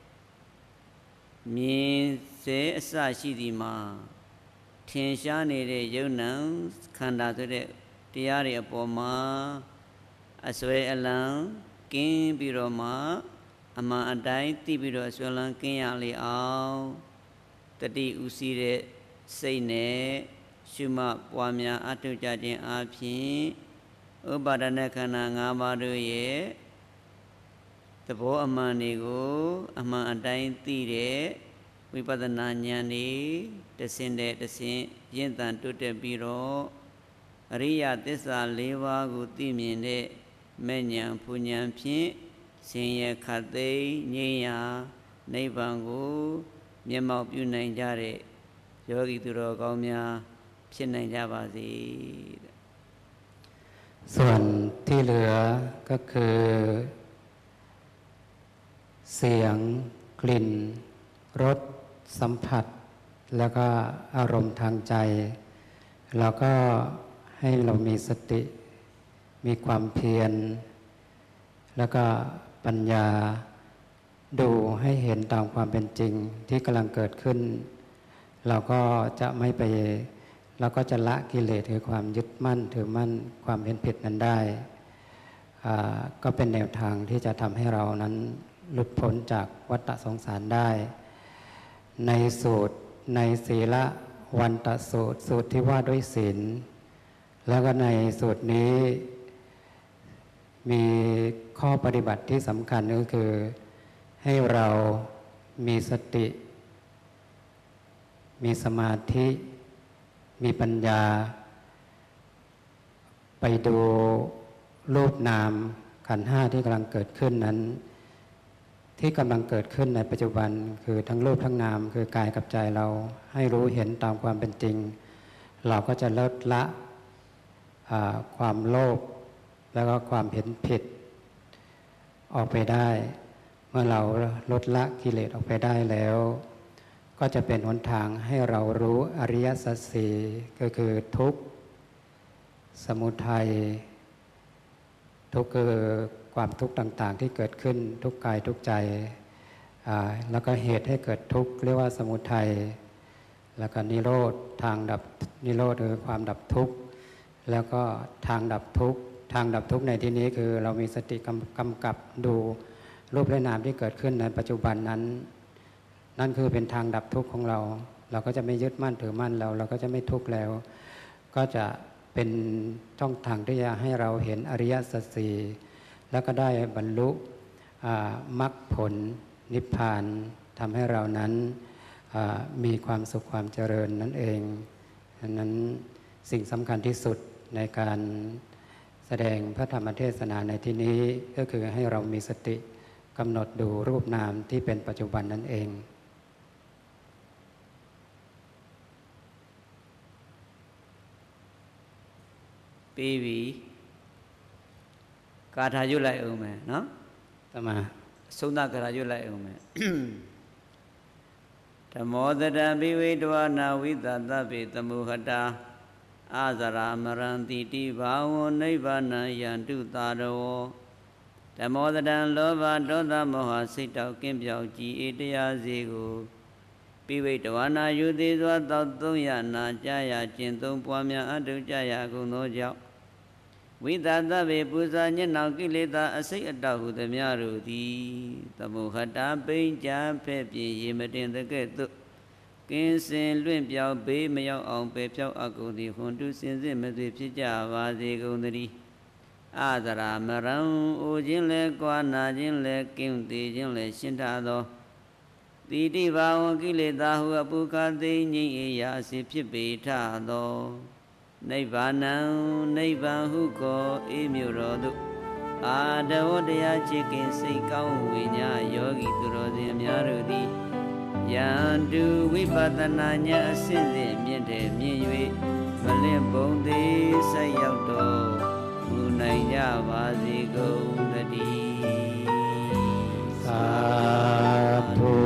မြင်စေအစရှိသည်မှာထင်ရှားနေတဲ့ယုံနံခန္ဓာဆိုတဲ့တရားတွေအပေါ်မှာအစွဲအလံကင်းပြီးတော့မှအမှန်အတိုင်းသိပြီးတော့အစွဲလန်းကင်းရလေအောင်တတိဥစည်းတဲ့စိတ်နဲ့ရှုမှတ်ပွားများအထောက်ကြခြင်းအပြင်ဥပါဒณะခန္ဓာ၅ပါးတို့ရဲ့သဘောအမှန်တွေကိုအမှန်အတိုင်းသိတဲ့ဝိပဿနာဉာဏ်ဤတဆင့်တဲ့တဆင့်ရင့်တန်တိုးတက်ပြီးတော့အရိယသစ္စာ၄ပါးကိုသိမြင်တဲ့မဲ့ဉာဏ်ဖူဉာဏ်ဖြင့်ဆင်းရဲခတ်သိမ်းငြိမ်းရာနိဗ္ဗာန်ကိုမျက်မှောက်ပြုနိုင်ကြတဲ့ယောဂီသူတော်ကောင်းများဖြစ်နိုင်ကြပါစေส่วนที่เหลือก็คือเสียงกลิ่นรสสัมผัสแล้วก็อารมณ์ทางใจเราก็ให้เรามีสติมีความเพียรแล้วก็ปัญญาดูให้เห็นตามความเป็นจริงที่กำลังเกิดขึ้นเราก็จะไม่ไปเราก็จะละกิเลสคือความยึดมั่นถือมั่นความเห็นผิดนั้นได้ก็เป็นแนวทางที่จะทำให้เรานั้นหลุดพ้นจากวัฏสงสารได้ในสูตรในศีลวันตสูตรสูตรที่ว่าด้วยศีลแล้วก็ในสูตรนี้มีข้อปฏิบัติที่สำคัญก็คือให้เรามีสติมีสมาธิมีปัญญาไปดูรูปนามขันธ์ห้าที่กำลังเกิดขึ้นนั้นที่กำลังเกิดขึ้นในปัจจุบันคือทั้งรูปทั้งนามคือกายกับใจเราให้รู้เห็นตามความเป็นจริงเราก็จะลดละความโลภแล้วก็ความเห็นผิดออกไปได้เมื่อเราลดละกิเลสออกไปได้แล้วก็จะเป็นหนทางให้เรารู้อริยสัจสี่ก็คือทุกข์สมุทัยทุกข์คือความทุกข์ต่างๆที่เกิดขึ้นทุกกายทุกใจแล้วก็เหตุให้เกิดทุกข์เรียกว่าสมุทัยแล้วก็นิโรธทางดับนิโรธคือความดับทุกข์แล้วก็ทางดับทุกข์ทางดับทุกข์ในที่นี้คือเรามีสติกำกับดูรูปและนามที่เกิดขึ้นในปัจจุบันนั้นนั่นคือเป็นทางดับทุกข์ของเราเราก็จะไม่ยึดมั่นถือมั่นเราเราก็จะไม่ทุกข์แล้วก็จะเป็นช่องทางที่จะให้เราเห็นอริยสัจสี่แล้วก็ได้บรรลุมรรคผลนิพพานทำให้เรานั้นมีความสุขความเจริญนั่นเองดังนั้นสิ่งสำคัญที่สุดในการแสดงพระธรรมเทศนาในที่นี้ก็คือให้เรามีสติกำหนดดูรูปนามที่เป็นปัจจุบันนั่นเองပြီးပြီကာထာရွတ်လိုက်အောင်မယ်နော်တမန်သုံးသကာထာရွတ်လိုက်အောင်မယ်ဓမ္မောတတဘိဝေတဝနာဝိသသဗ္ဗေသမုဟတာအာဇရာမရံတိတိဘာဝနိဗ္ဗာနံယန္တုတာရောဓမ္မောတတံလောဘဒေါသမောဟစိတ်တောက်ကင်းပြောက်ကြည်အေးတရားစီကိုပပိဝိတဝနာယုသေးစွာသောသုံးရနာကြာရကျင့်သုံးပွားများအတုကြရကုန်သောကြောင့်ဝိသသဗေပူဇာညစ်နောင်ကိလေသာအစိတ်အတောက်ဟုသမျှတို့သည်သမုဟတာပိဉ္ကြဖဲ့ပြင်းရေမတင်တကဲ့သို့ကင်းစင်လွင့်ပြောင်းဘေးမရောက်အောင်ပယ်ဖြောက်အကုန်သည်ဟွန်တုစင်စစ်မသွေဖြစ်ကြပါစေကုန်သတည်းအာသရာမရံအိုခြင်းလဲကွာနာခြင်းလဲကင်းသေးခြင်းလဲရှင်းထားသောတိတိဘာဝကိလေသာဟုအပုခါသိငြိမ့်အေရာအစီဖြစ်ပေထသောနိဗ္ဗာနံနိဗ္ဗာန်ဟုခေါ်အေးမြို့တော်သို့အာတဝတရားချစ်ခင်စိတ်ကောင်းဝိညာယောဂီသူတော်စင်များတို့သည်ယန္တုဝိပဿနာဉာဏ်အစဉ်စဉ်မြင့်တယ်မြင့်၍မလင့်ပုံသေးဆက်ရောက်တော်မူနိုင်ကြပါစေကုန်သတည်းสาธุ